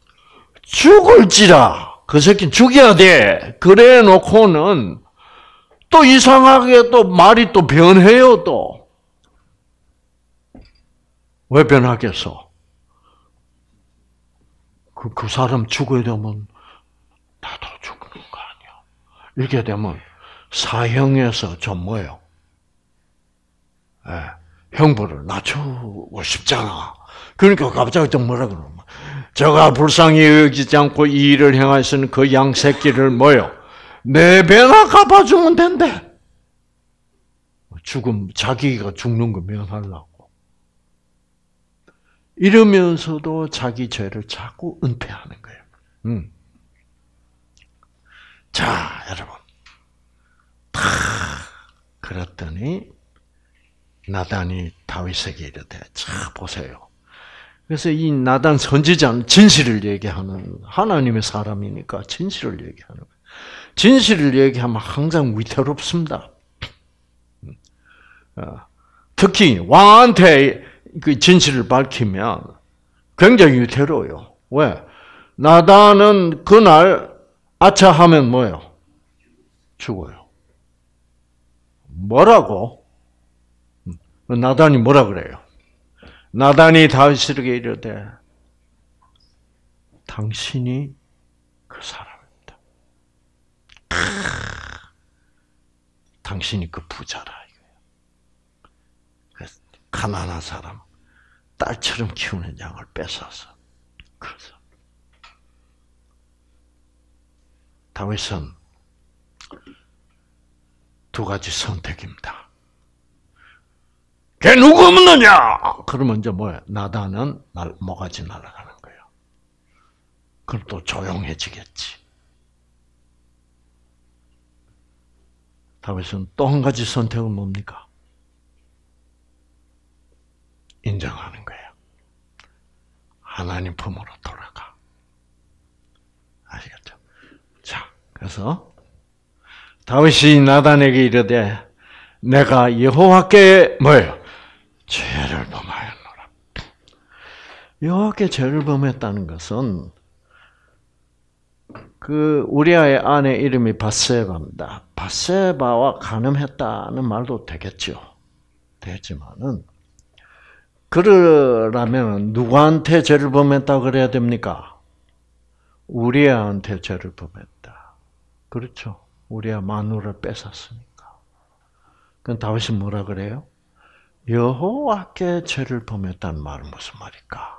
죽을지라. 그 새끼 죽여야 돼. 그래놓고는 또 이상하게 또 말이 또 변해요 또. 왜 변하겠어? 그, 그 사람 죽어야 되면 나도 죽는 거 아니야. 이렇게 되면 사형에서 좀 뭐요? 예, 형벌을 낮추고 싶잖아. 그러니까 갑자기 또 뭐라 그러면 저가 불쌍히 여기지 않고 이 일을 행하였으니 그 양 새끼를 뭐요? 네 배나 갚아주면 된대. 죽음, 자기가 죽는 거 면하려고. 이러면서도 자기 죄를 자꾸 은폐하는 거예요. 음. 자, 여러분. 다 그랬더니 나단이 다윗에게 이르되, 자 보세요. 그래서 이 나단 선지자는 진실을 얘기하는 하나님의 사람이니까 진실을 얘기하는 거예요. 진실을 얘기하면 항상 위태롭습니다. 특히 왕한테 그 진실을 밝히면 굉장히 위태로워요. 왜? 나단은 그날 아차하면 뭐예요? 죽어요. 뭐라고? 나단이 뭐라 그래요? 나단이 다윗에게 이르되 당신이 그 사람입니다. 크, 당신이 그 부자라. 가난한 사람, 딸처럼 키우는 양을 뺏어서. 그래서 다윗은 두 가지 선택입니다. 걔 누구 없느냐? 그러면 이제 뭐야? 나단은 날, 뭐가지 날아가는 거예요. 그럼 또 조용해지겠지. 다윗은 또 한 가지 선택은 뭡니까? 인정하는 거예요. 하나님 품으로 돌아가. 아시겠죠? 자, 그래서 다윗이 나단에게 이르되 내가 여호와께 뭐예요? 죄를 범하였노라. 여호와께 죄를 범했다는 것은 그 우리아의 아내 이름이 밧세바입니다. 밧세바와 간음했다는 말도 되겠죠. 되지만은 그러려면 누구한테 죄를 범했다고 그래야 됩니까? 우리아한테 죄를 범했다. 그렇죠. 우리아 마누라를 뺏었으니까. 그럼 다윗이 뭐라 그래요? 여호와께 죄를 범했다는 말은 무슨 말일까?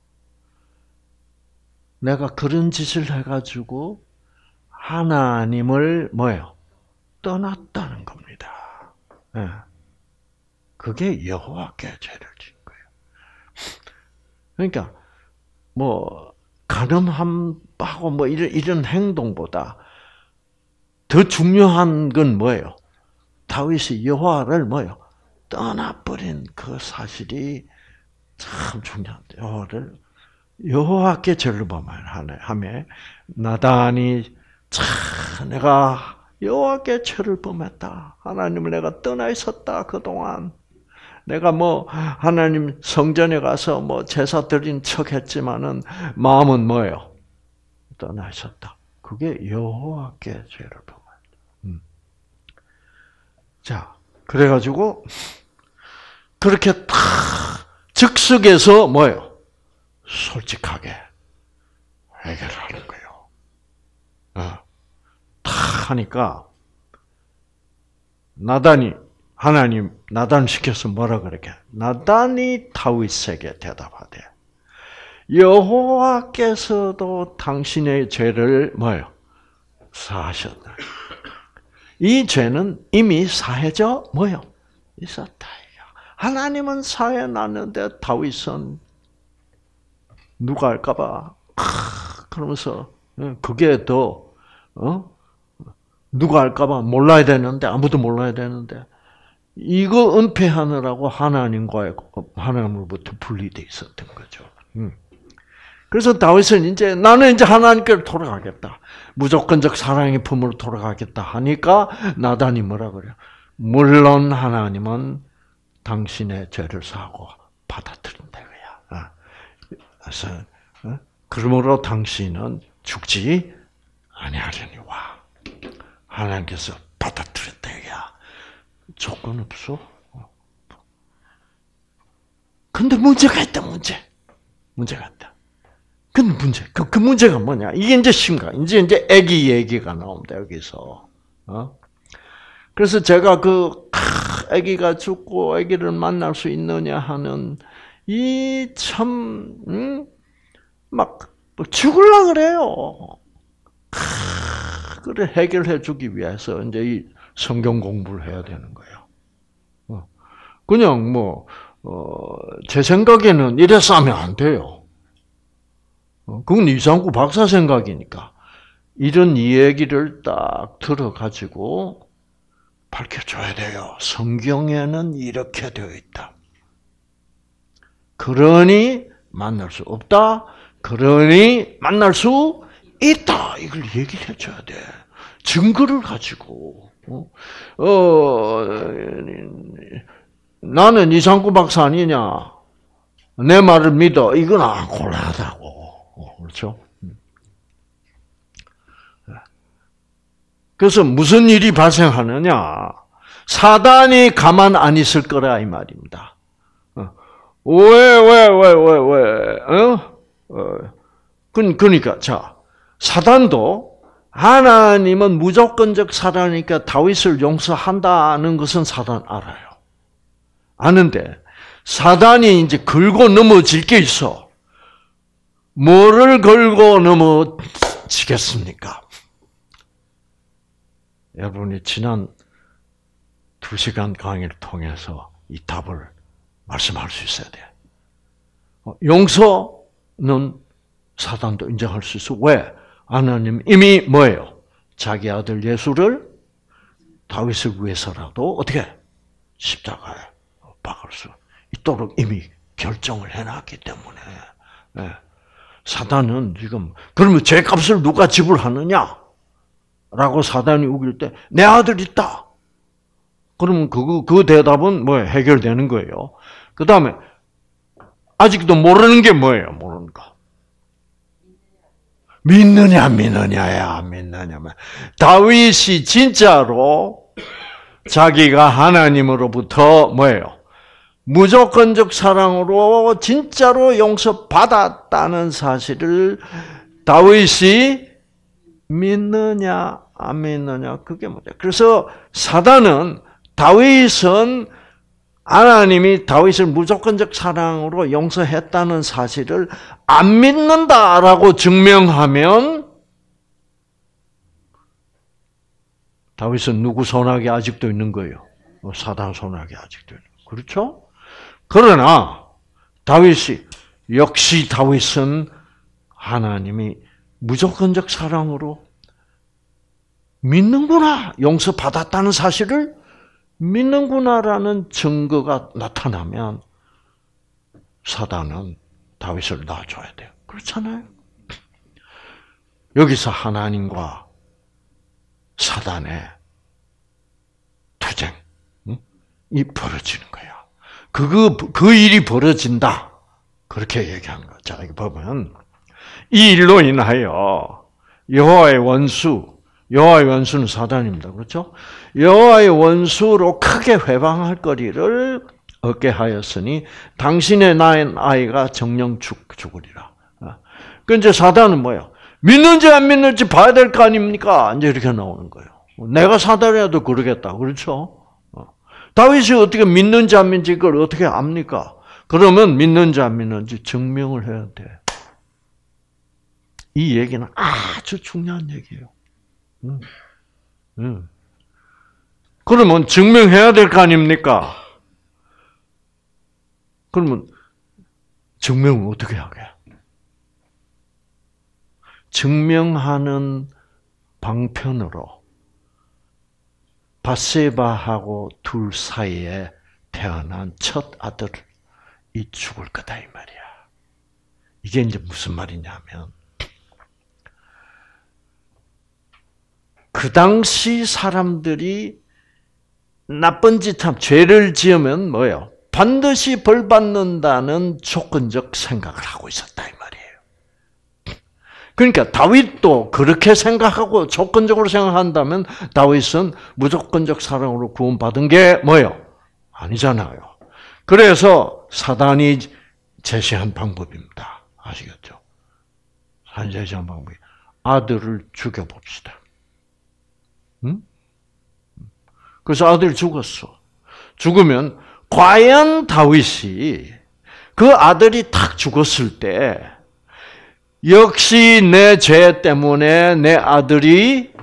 내가 그런 짓을 해가지고 하나님을 뭐예요? 떠났다는 겁니다. 네. 그게 여호와께 죄를 지은 거예요. 그러니까 뭐 간음하고 뭐 이런 이런 행동보다 더 중요한 건 뭐예요? 다윗이 여호와를 뭐예요? 떠나버린 그 사실이 참 중요한데 여호와를 여호와께 죄를 범하며 나단이 참 내가 여호와께 죄를 범했다. 하나님을 내가 떠나 있었다 그동안. 내가 뭐 하나님 성전에 가서 뭐 제사 드린 척했지만은 마음은 뭐예요? 떠나 있었다. 그게 여호와께 죄를 범했다. 음. 자, 그래가지고 그렇게 다 즉석에서 뭐예요? 솔직하게 해결하는 거예요. 어. 다 하니까 나단이 하나님 나단 시켜서 뭐라 그러게? 나단이 다윗에게 대답하되 여호와께서도 당신의 죄를 뭐요? 사하셨다. 이 죄는 이미 사해져 뭐요? 있었다. 하나님은 사해놨는데 다윗은 누가 할까봐 그러면서 그게 더 어? 누가 할까봐 몰라야 되는데 아무도 몰라야 되는데 이거 은폐하느라고 하나님과의 하나님으로부터 분리돼 있었던 거죠. 그래서 다윗은 이제 나는 이제 하나님께로 돌아가겠다. 무조건적 사랑의 품으로 돌아가겠다 하니까 나단이 뭐라 그래요? 물론 하나님은 당신의 죄를 사하고 받아들인다 이거야. 그래서 그러므로 당신은 죽지 아니하려니와 하나님께서 받아들였다 이거야. 조건 없어. 근데 문제가 있다 문제. 문제가 있다. 근데 문제, 그, 그 문제가 뭐냐? 이게 이제 심각. 이제 이제 애기 얘기가 나옵니다 여기서. 어? 그래서 제가 그 애기가 죽고 애기를 만날 수 있느냐 하는 이 참 음? 막 죽을라 그래요. 그래 해결해 주기 위해서 이제 이 성경 공부를 해야 되는 거예요. 그냥 뭐 제 생각에는 이래서 하면 안 돼요. 그건 이상구 박사 생각이니까 이런 이야기를 딱 들어가지고 밝혀줘야 돼요. 성경에는 이렇게 되어 있다. 그러니 만날 수 없다. 그러니 만날 수 있다. 이걸 얘기를 해줘야 돼. 증거를 가지고. 어, 어 나는 이상구 박사 아니냐. 내 말을 믿어. 이건 아, 곤란하다고. 그렇죠? 그래서 무슨 일이 발생하느냐. 사단이 가만 안 있을 거라 이 말입니다. 왜, 왜, 왜, 왜, 왜, 어? 어. 그러니까, 자, 사단도 하나님은 무조건적 사랑이니까 다윗을 용서한다는 것은 사단 알아요. 아는데, 사단이 이제 걸고 넘어질 게 있어. 뭐를 걸고 넘어지겠습니까? 여러분이 지난 두 시간 강의를 통해서 이 답을 말씀할 수 있어야 돼. 용서는 사단도 인정할 수 있어. 왜? 하나님 이미 뭐예요? 자기 아들 예수를 다윗을 위해서라도 어떻게? 십자가에 박을 수 있도록 이미 결정을 해놨기 때문에. 네. 사단은 지금 그러면 죄값을 누가 지불하느냐? 라고 사단이 우길 때 내 아들 있다. 그러면 그, 그 대답은 뭐 해결되는 거예요. 그 다음에 아직도 모르는 게 뭐예요? 모르는 거. 믿느냐 믿느냐야 믿느냐. 다윗이 진짜로 자기가 하나님으로부터 뭐예요? 무조건적 사랑으로 진짜로 용서받았다는 사실을 다윗이 믿느냐 안 믿느냐 그게 뭐냐. 그래서 사단은 다윗은 하나님이 다윗을 무조건적 사랑으로 용서했다는 사실을 안 믿는다라고 증명하면 다윗은 누구 손아귀 아직도 있는 거예요? 사단 손아귀 아직도 있는 거예요. 그렇죠? 그러나 다윗이 역시 다윗은 하나님이 무조건적 사랑으로 믿는구나, 용서받았다는 사실을 믿는구나라는 증거가 나타나면 사단은 다윗을 놔줘야 돼요. 그렇잖아요? 여기서 하나님과 사단의 투쟁이 벌어지는 거야. 그, 그 일이 벌어진다. 그렇게 얘기하는 거죠. 자, 이거 보면 이 일로 인하여 여호와의 원수, 여호와의 원수는 사단입니다. 그렇죠? 여호와의 원수로 크게 회방할 거리를 얻게 하였으니 당신의 낳은 아이가 정령 죽, 죽으리라. 그 이제 사단은 뭐예요? 믿는지 안 믿는지 봐야 될 거 아닙니까? 이제 이렇게 나오는 거예요. 내가 사다리라도 그러겠다. 그렇죠? 다윗이 어떻게 믿는지 안 믿는지 그걸 어떻게 압니까? 그러면 믿는지 안 믿는지 증명을 해야 돼. 이 얘기는 아주 중요한 얘기예요. 음. 음. 그러면 증명해야 될 거 아닙니까? 그러면 증명을 어떻게 하게? 증명하는 방편으로 밧세바하고 둘 사이에 태어난 첫 아들이 죽을 거다 이 말이야. 이게 이제 무슨 말이냐면 그 당시 사람들이 나쁜 짓 함, 죄를 지으면 뭐예요? 반드시 벌 받는다는 조건적 생각을 하고 있었다 이 말이에요. 그러니까 다윗도 그렇게 생각하고 조건적으로 생각한다면 다윗은 무조건적 사랑으로 구원받은 게 뭐예요? 아니잖아요. 그래서 사단이 제시한 방법입니다. 아시겠죠? 사단이 제시한 방법이 아들을 죽여봅시다. 응? 그래서 아들 죽었어. 죽으면 과연 다윗이 그 아들이 탁 죽었을 때 역시 내 죄 때문에 내 아들이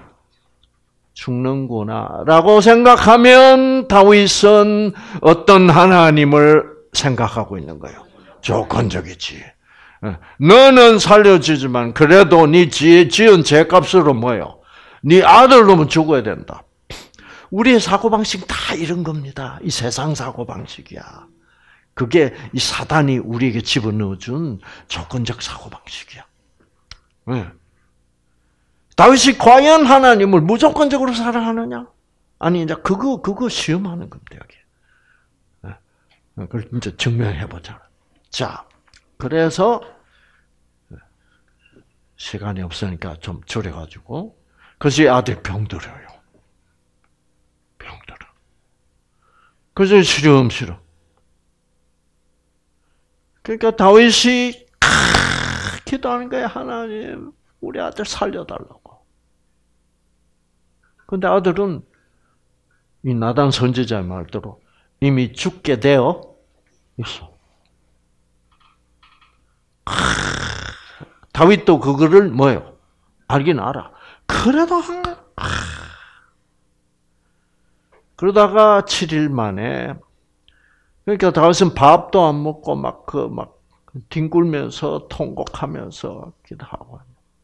죽는구나라고 생각하면 다윗은 어떤 하나님을 생각하고 있는 거예요. 조건적이지. 너는 살려주지만 그래도 네 지은 죄값으로 뭐예요? 네 아들 놈은 죽어야 된다. 우리의 사고방식 다 이런 겁니다. 이 세상 사고방식이야. 그게 이 사단이 우리에게 집어넣어준 조건적 사고방식이야. 네. 다윗이 과연 하나님을 무조건적으로 사랑하느냐? 아니, 이제 그거, 그거 시험하는 겁니다, 여기. 네. 그걸 이제 증명해보자. 자, 그래서, 시간이 없으니까 좀 줄여가지고, 그것이 아들 병들어요. 병들어. 그래서 시름시름. 그러니까 다윗이 기도하는 거예요. 하나님, 우리 아들 살려달라고. 근데 아들은 이 나단 선지자의 말대로 이미 죽게 되어 있어. 다윗도 그거를 뭐예요? 알긴 알아. 그래도 한 그러다가 칠 일 만에 그러니까 다윗은 밥도 안 먹고 막 그 막 뒹굴면서 통곡하면서 기도하고.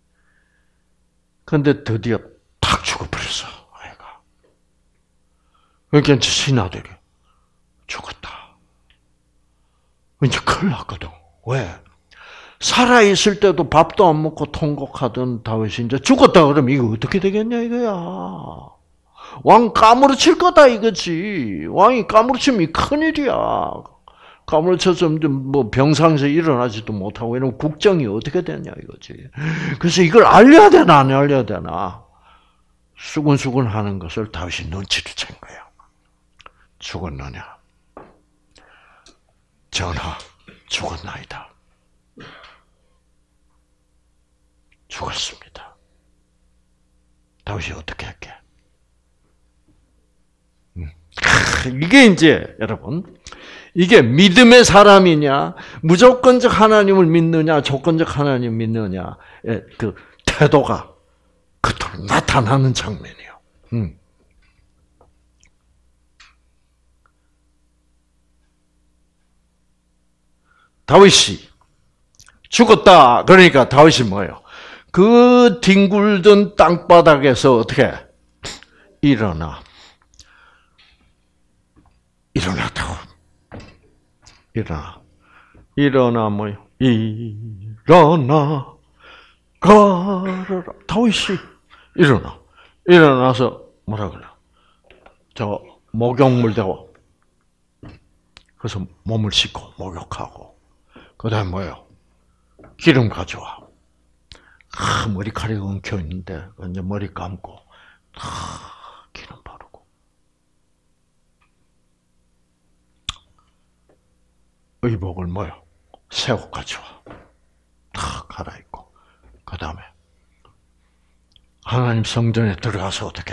근데 드디어 탁 죽어버렸어, 아이가. 그러니까 신하들이 죽었다. 이제 큰일 났거든. 왜? 살아있을 때도 밥도 안 먹고 통곡하던 다윗이 이제 죽었다 그러면 이거 어떻게 되겠냐 이거야. 왕 까무러칠 거다 이거지. 왕이 까무러치면 큰일이야. 까무러쳐서 뭐 병상에서 일어나지도 못하고 이러면 국정이 어떻게 되냐 이거지. 그래서 이걸 알려야 되나 안 알려야 되나. 수근수근 하는 것을 다윗이 눈치를 챈 거야. 죽었느냐. 전하, 죽었나이다. 죽었습니다. 다윗이 어떻게 할게? 이게 이제 여러분 이게 믿음의 사람이냐 무조건적 하나님을 믿느냐 조건적 하나님 믿느냐의 그 태도가 그토록 나타나는 장면이에요. 음. 다윗이 죽었다. 그러니까 다윗이 뭐예요? 그 뒹굴던 땅바닥에서 어떻게 일어나. 일어났다고. 일어나. 일어나 뭐요? 일어나 가라. 다윗이 일어나. 일어나서 뭐라 그래? 저 목욕물 대고 그래서 몸을 씻고 목욕하고 그다음에 뭐예요? 기름 가져와. 아, 머리카락이 엉켜 있는데 이제 머리 감고 아, 기름 바르고 의복을 뭐요? 새 옷 가져와. 다 갈아입고 그 다음에 하나님 성전에 들어가서 어떻게?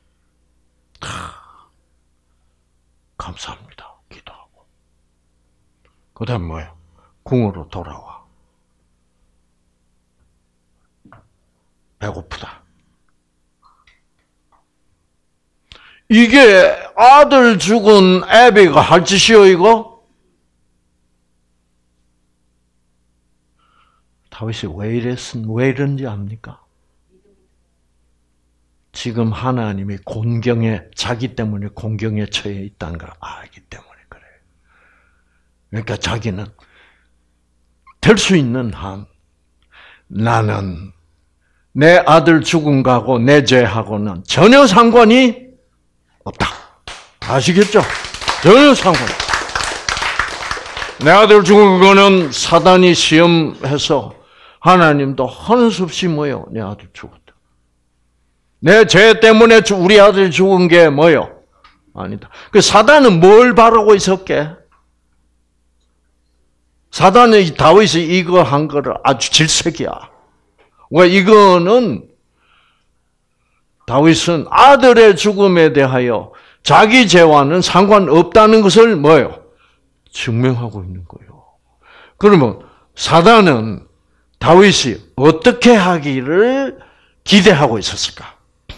감사합니다. 기도하고. 그 다음 뭐예요? 궁으로 돌아와. 배고프다. 이게 아들 죽은 애비가 할 짓이요, 이거? 다윗이 왜 이랬은, 왜 이런지 압니까? 지금 하나님이 곤경에, 자기 때문에 곤경에 처해 있다는 걸 알기 때문에 그래요. 그러니까 자기는 될 수 있는 한 나는 내 아들 죽은 거하고 내 죄하고는 전혀 상관이 없다. 아시겠죠? 전혀 상관. 내 아들 죽은 거는 사단이 시험해서 하나님도 하는 수 없이 뭐요? 내 아들 죽었다. 내 죄 때문에 우리 아들 죽은 게 뭐요? 아니다. 그 사단은 뭘 바라고 있었게? 사단이 다윗이 이거 한 거를 아주 질색이야. 왜 이거는 다윗은 아들의 죽음에 대하여 자기 죄와는 상관없다는 것을 뭐예요? 증명하고 있는 거예요. 그러면 사단은 다윗이 어떻게 하기를 기대하고 있었을까?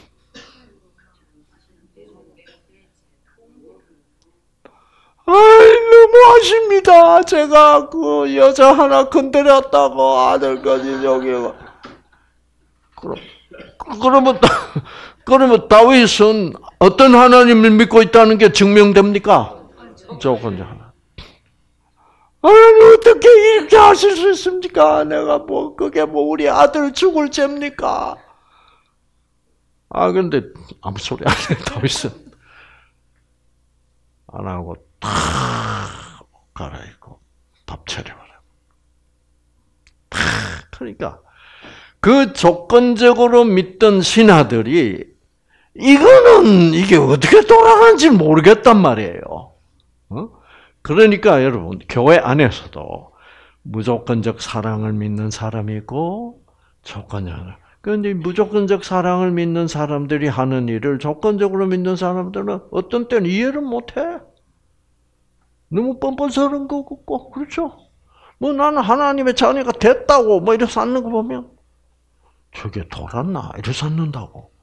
아이, 너무하십니다. 제가 그 여자 하나 건드렸다고 아들까지 여기. 그럼, 그러면, 그러면 다윗은 어떤 하나님을 믿고 있다는 게 증명됩니까? 조건자 하나. 하나님 어떻게 이렇게 하실 수 있습니까? 내가 뭐, 그게 뭐 우리 아들 죽을 죄입니까? 아, 근데 아무 소리 안 해, 다윗은. 안 하고 탁 갈아입고 밥 차려버려. 탁 그러니까 그 조건적으로 믿던 신하들이 이거는 이게 어떻게 돌아가는지 모르겠단 말이에요. 어? 그러니까 여러분 교회 안에서도 무조건적 사랑을 믿는 사람이 있고 조건적 그런데 무조건적 사랑을 믿는 사람들이 하는 일을 조건적으로 믿는 사람들은 어떤 때는 이해를 못해. 너무 뻔뻔스러운 거 같고, 그렇죠? 뭐 나는 하나님의 자녀가 됐다고, 뭐 이래서 앉는 거 보면, 저게 돌았나? 이래서 앉는다고.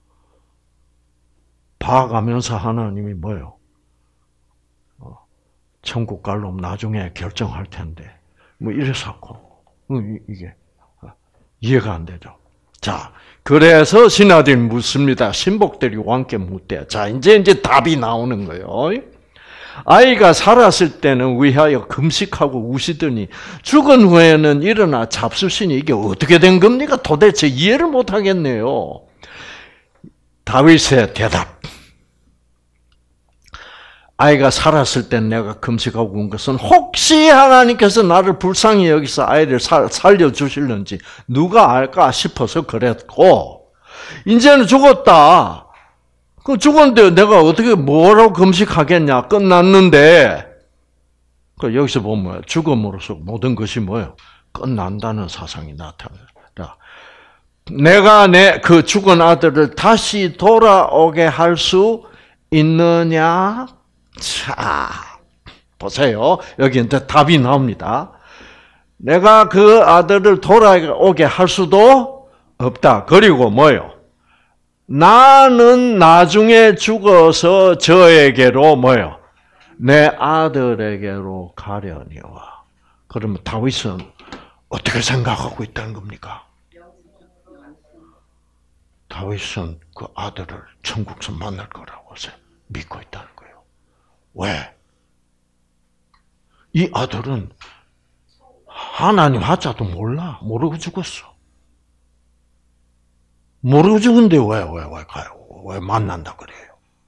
봐가면서 하나님이 뭐요? 어, 천국 갈 놈 나중에 결정할 텐데, 뭐 이래서 고 이게 이해가 안 되죠. 자, 그래서 신하들이 묻습니다. 신복들이 왕께 묻대요. 자, 이제 이제 답이 나오는 거예요. 아이가 살았을 때는 위하여 금식하고 우시더니 죽은 후에는 일어나 잡수시니 이게 어떻게 된 겁니까? 도대체 이해를 못 하겠네요. 다윗의 대답. 아이가 살았을 때 내가 금식하고 운 것은 혹시 하나님께서 나를 불쌍히 여기서 아이를 살려주실는지 누가 알까 싶어서 그랬고, 이제는 죽었다. 그 죽었는데 내가 어떻게 뭐라고 금식하겠냐? 끝났는데, 그 여기서 보면 죽음으로써 모든 것이 뭐예요? 끝난다는 사상이 나타나. 내가 내 그 죽은 아들을 다시 돌아오게 할 수 있느냐? 자, 보세요. 여기 이제 답이 나옵니다. 내가 그 아들을 돌아오게 할 수도 없다. 그리고 뭐요? 나는 나중에 죽어서 저에게로 뭐요? 내 아들에게로 가려니와. 그러면 다윗은 어떻게 생각하고 있다는 겁니까? 다윗은 그 아들을 천국에서 만날 거라고 믿고 있다는 거예요. 왜? 이 아들은 하나님 하자도 몰라. 모르고 죽었어. 모르고 죽은데 왜, 왜, 왜 가요? 왜 만난다 그래요?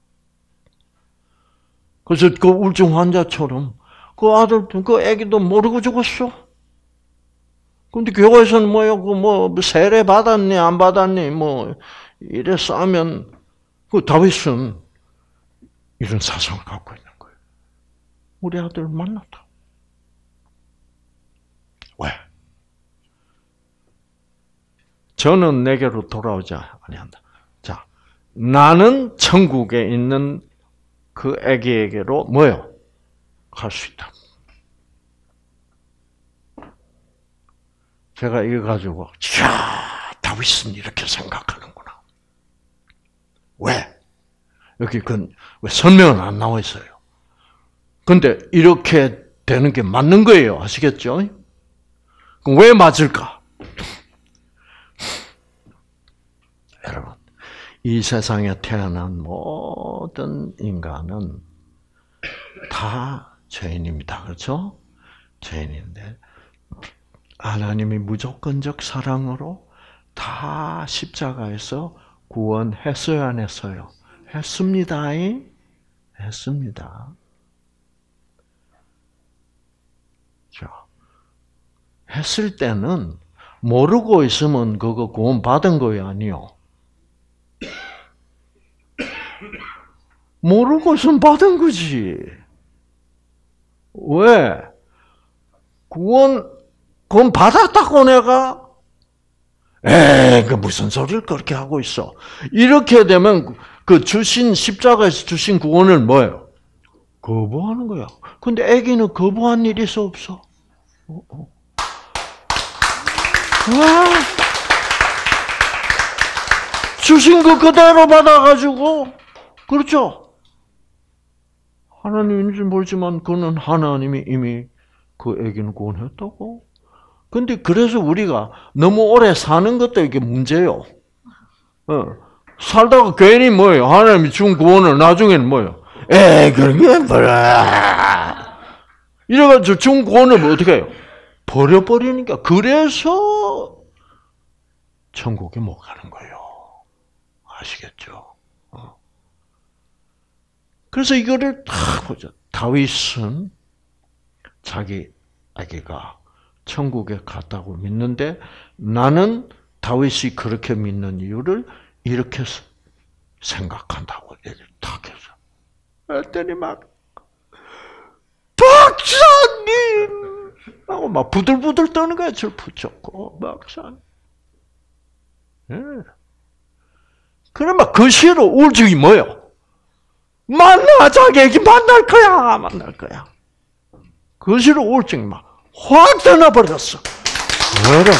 그래서 그 우울증 환자처럼 그 아들, 그 애기도 모르고 죽었어. 근데 교회에서는 뭐요? 그 뭐 세례 받았니, 안 받았니, 뭐, 이래서 하면, 그 다윗은 이런 사상을 갖고 있는 거예요. 우리 아들 만났다. 왜? 저는 내게로 돌아오지 아니한다. 자, 나는 천국에 있는 그 아기에게로 뭐요? 갈 수 있다. 제가 이거 가지고 자, 다윗은 이렇게 생각하는구나. 왜? 여기 그 왜 설명은 안 나와 있어요. 근데 이렇게 되는 게 맞는 거예요. 아시겠죠? 그럼 왜 맞을까? 여러분, 이 세상에 태어난 모든 인간은 다 죄인입니다. 그렇죠? 죄인인데 하나님이 무조건적 사랑으로 다 십자가에서 구원했어요, 안 했어요? 했습니다. 했습니다. 자, 했을 때는 모르고 있으면 그거 구원 받은 거예요, 아니요? 모르고 있으면 받은 거지. 왜? 구원, 구원 받았다고 내가? 에이, 그 무슨 소리를 그렇게 하고 있어. 이렇게 되면 그 주신, 십자가에서 주신 구원을 뭐예요? 거부하는 거야. 근데 애기는 거부한 일이 있어, 없어? 어, 어. 와. 주신 거 그대로 받아가지고, 그렇죠? 하나님인지 모르지만 그는 하나님이 이미 그 애기는 구원했다고. 근데 그래서 우리가 너무 오래 사는 것도 이게 문제요. 어. 살다가 괜히 뭐예요? 하나님이 준 구원을 나중에는 뭐예요? 에이, 그런 게 뭐야. 이래가지고 준 구원을 뭐 어떻게 해요? 버려버리니까. 그래서 천국에 못 가는 거예요. 아시겠죠? 어. 그래서 이거를 다 보죠. 다윗은 자기 아기가 천국에 갔다고 믿는데 나는 다윗이 그렇게 믿는 이유를 이렇게 생각한다고 얘기를 딱 해서. 그랬더니 막 박사님! 하고 막 부들부들 떠는 거야. 저 붙였고 박사님. 예. 그러면 그 시로 우울증이 뭐예요? 만나, 자기 애기 만날 거야, 만날 거야. 그 시로 우울증이 막 확 떠나버렸어. 여러분.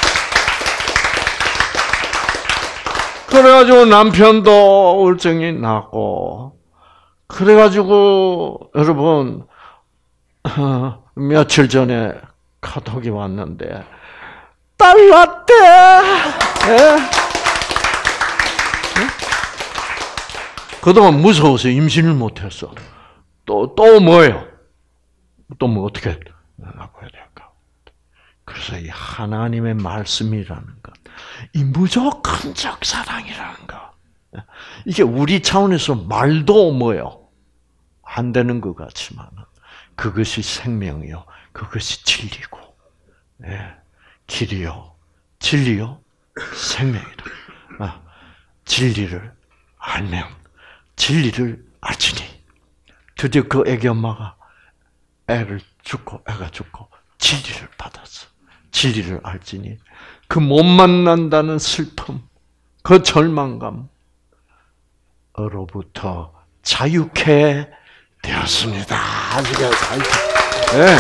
그래가지고 남편도 우울증이 났고, 그래가지고 여러분 어, 며칠 전에 카톡이 왔는데 딸 낳았대. 예? 그동안 무서워서 임신을 못했어. 또, 또 뭐예요? 또 뭐 어떻게 하고 해야 될까? 그래서 이 하나님의 말씀이라는 것, 이 무조건적 사랑이라는 것, 이게 우리 차원에서 말도 뭐예요? 안 되는 것 같지만 그것이 생명이요, 그것이 진리고, 예, 길이요, 진리요, 생명이다. 아, 진리를 알면 진리를 알지니. 드디어 그 애기 엄마가 애를 죽고 애가 죽고 진리를 받았어. 진리를 알지니 그 못 만난다는 슬픔, 그 절망감 으로부터 자유케 되었습니다. 아시겠어요? 네.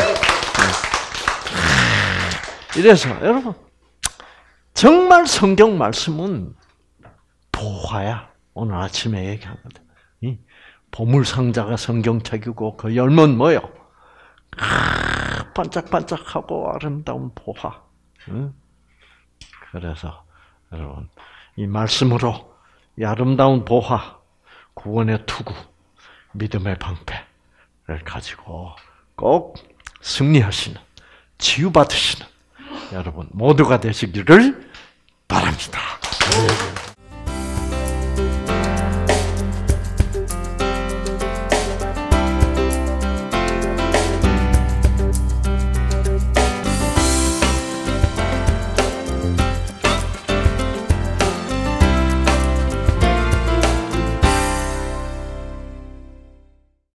이래서 여러분 정말 성경 말씀은 보화야. 오늘 아침에 얘기하거든. 이 보물 상자가 성경책이고 그 열면 뭐요? 아, 반짝반짝하고 아름다운 보화. 응? 그래서 여러분 이 말씀으로 이 아름다운 보화, 구원의 투구, 믿음의 방패를 가지고 꼭 승리하시는, 치유받으시는 여러분 모두가 되시기를 바랍니다.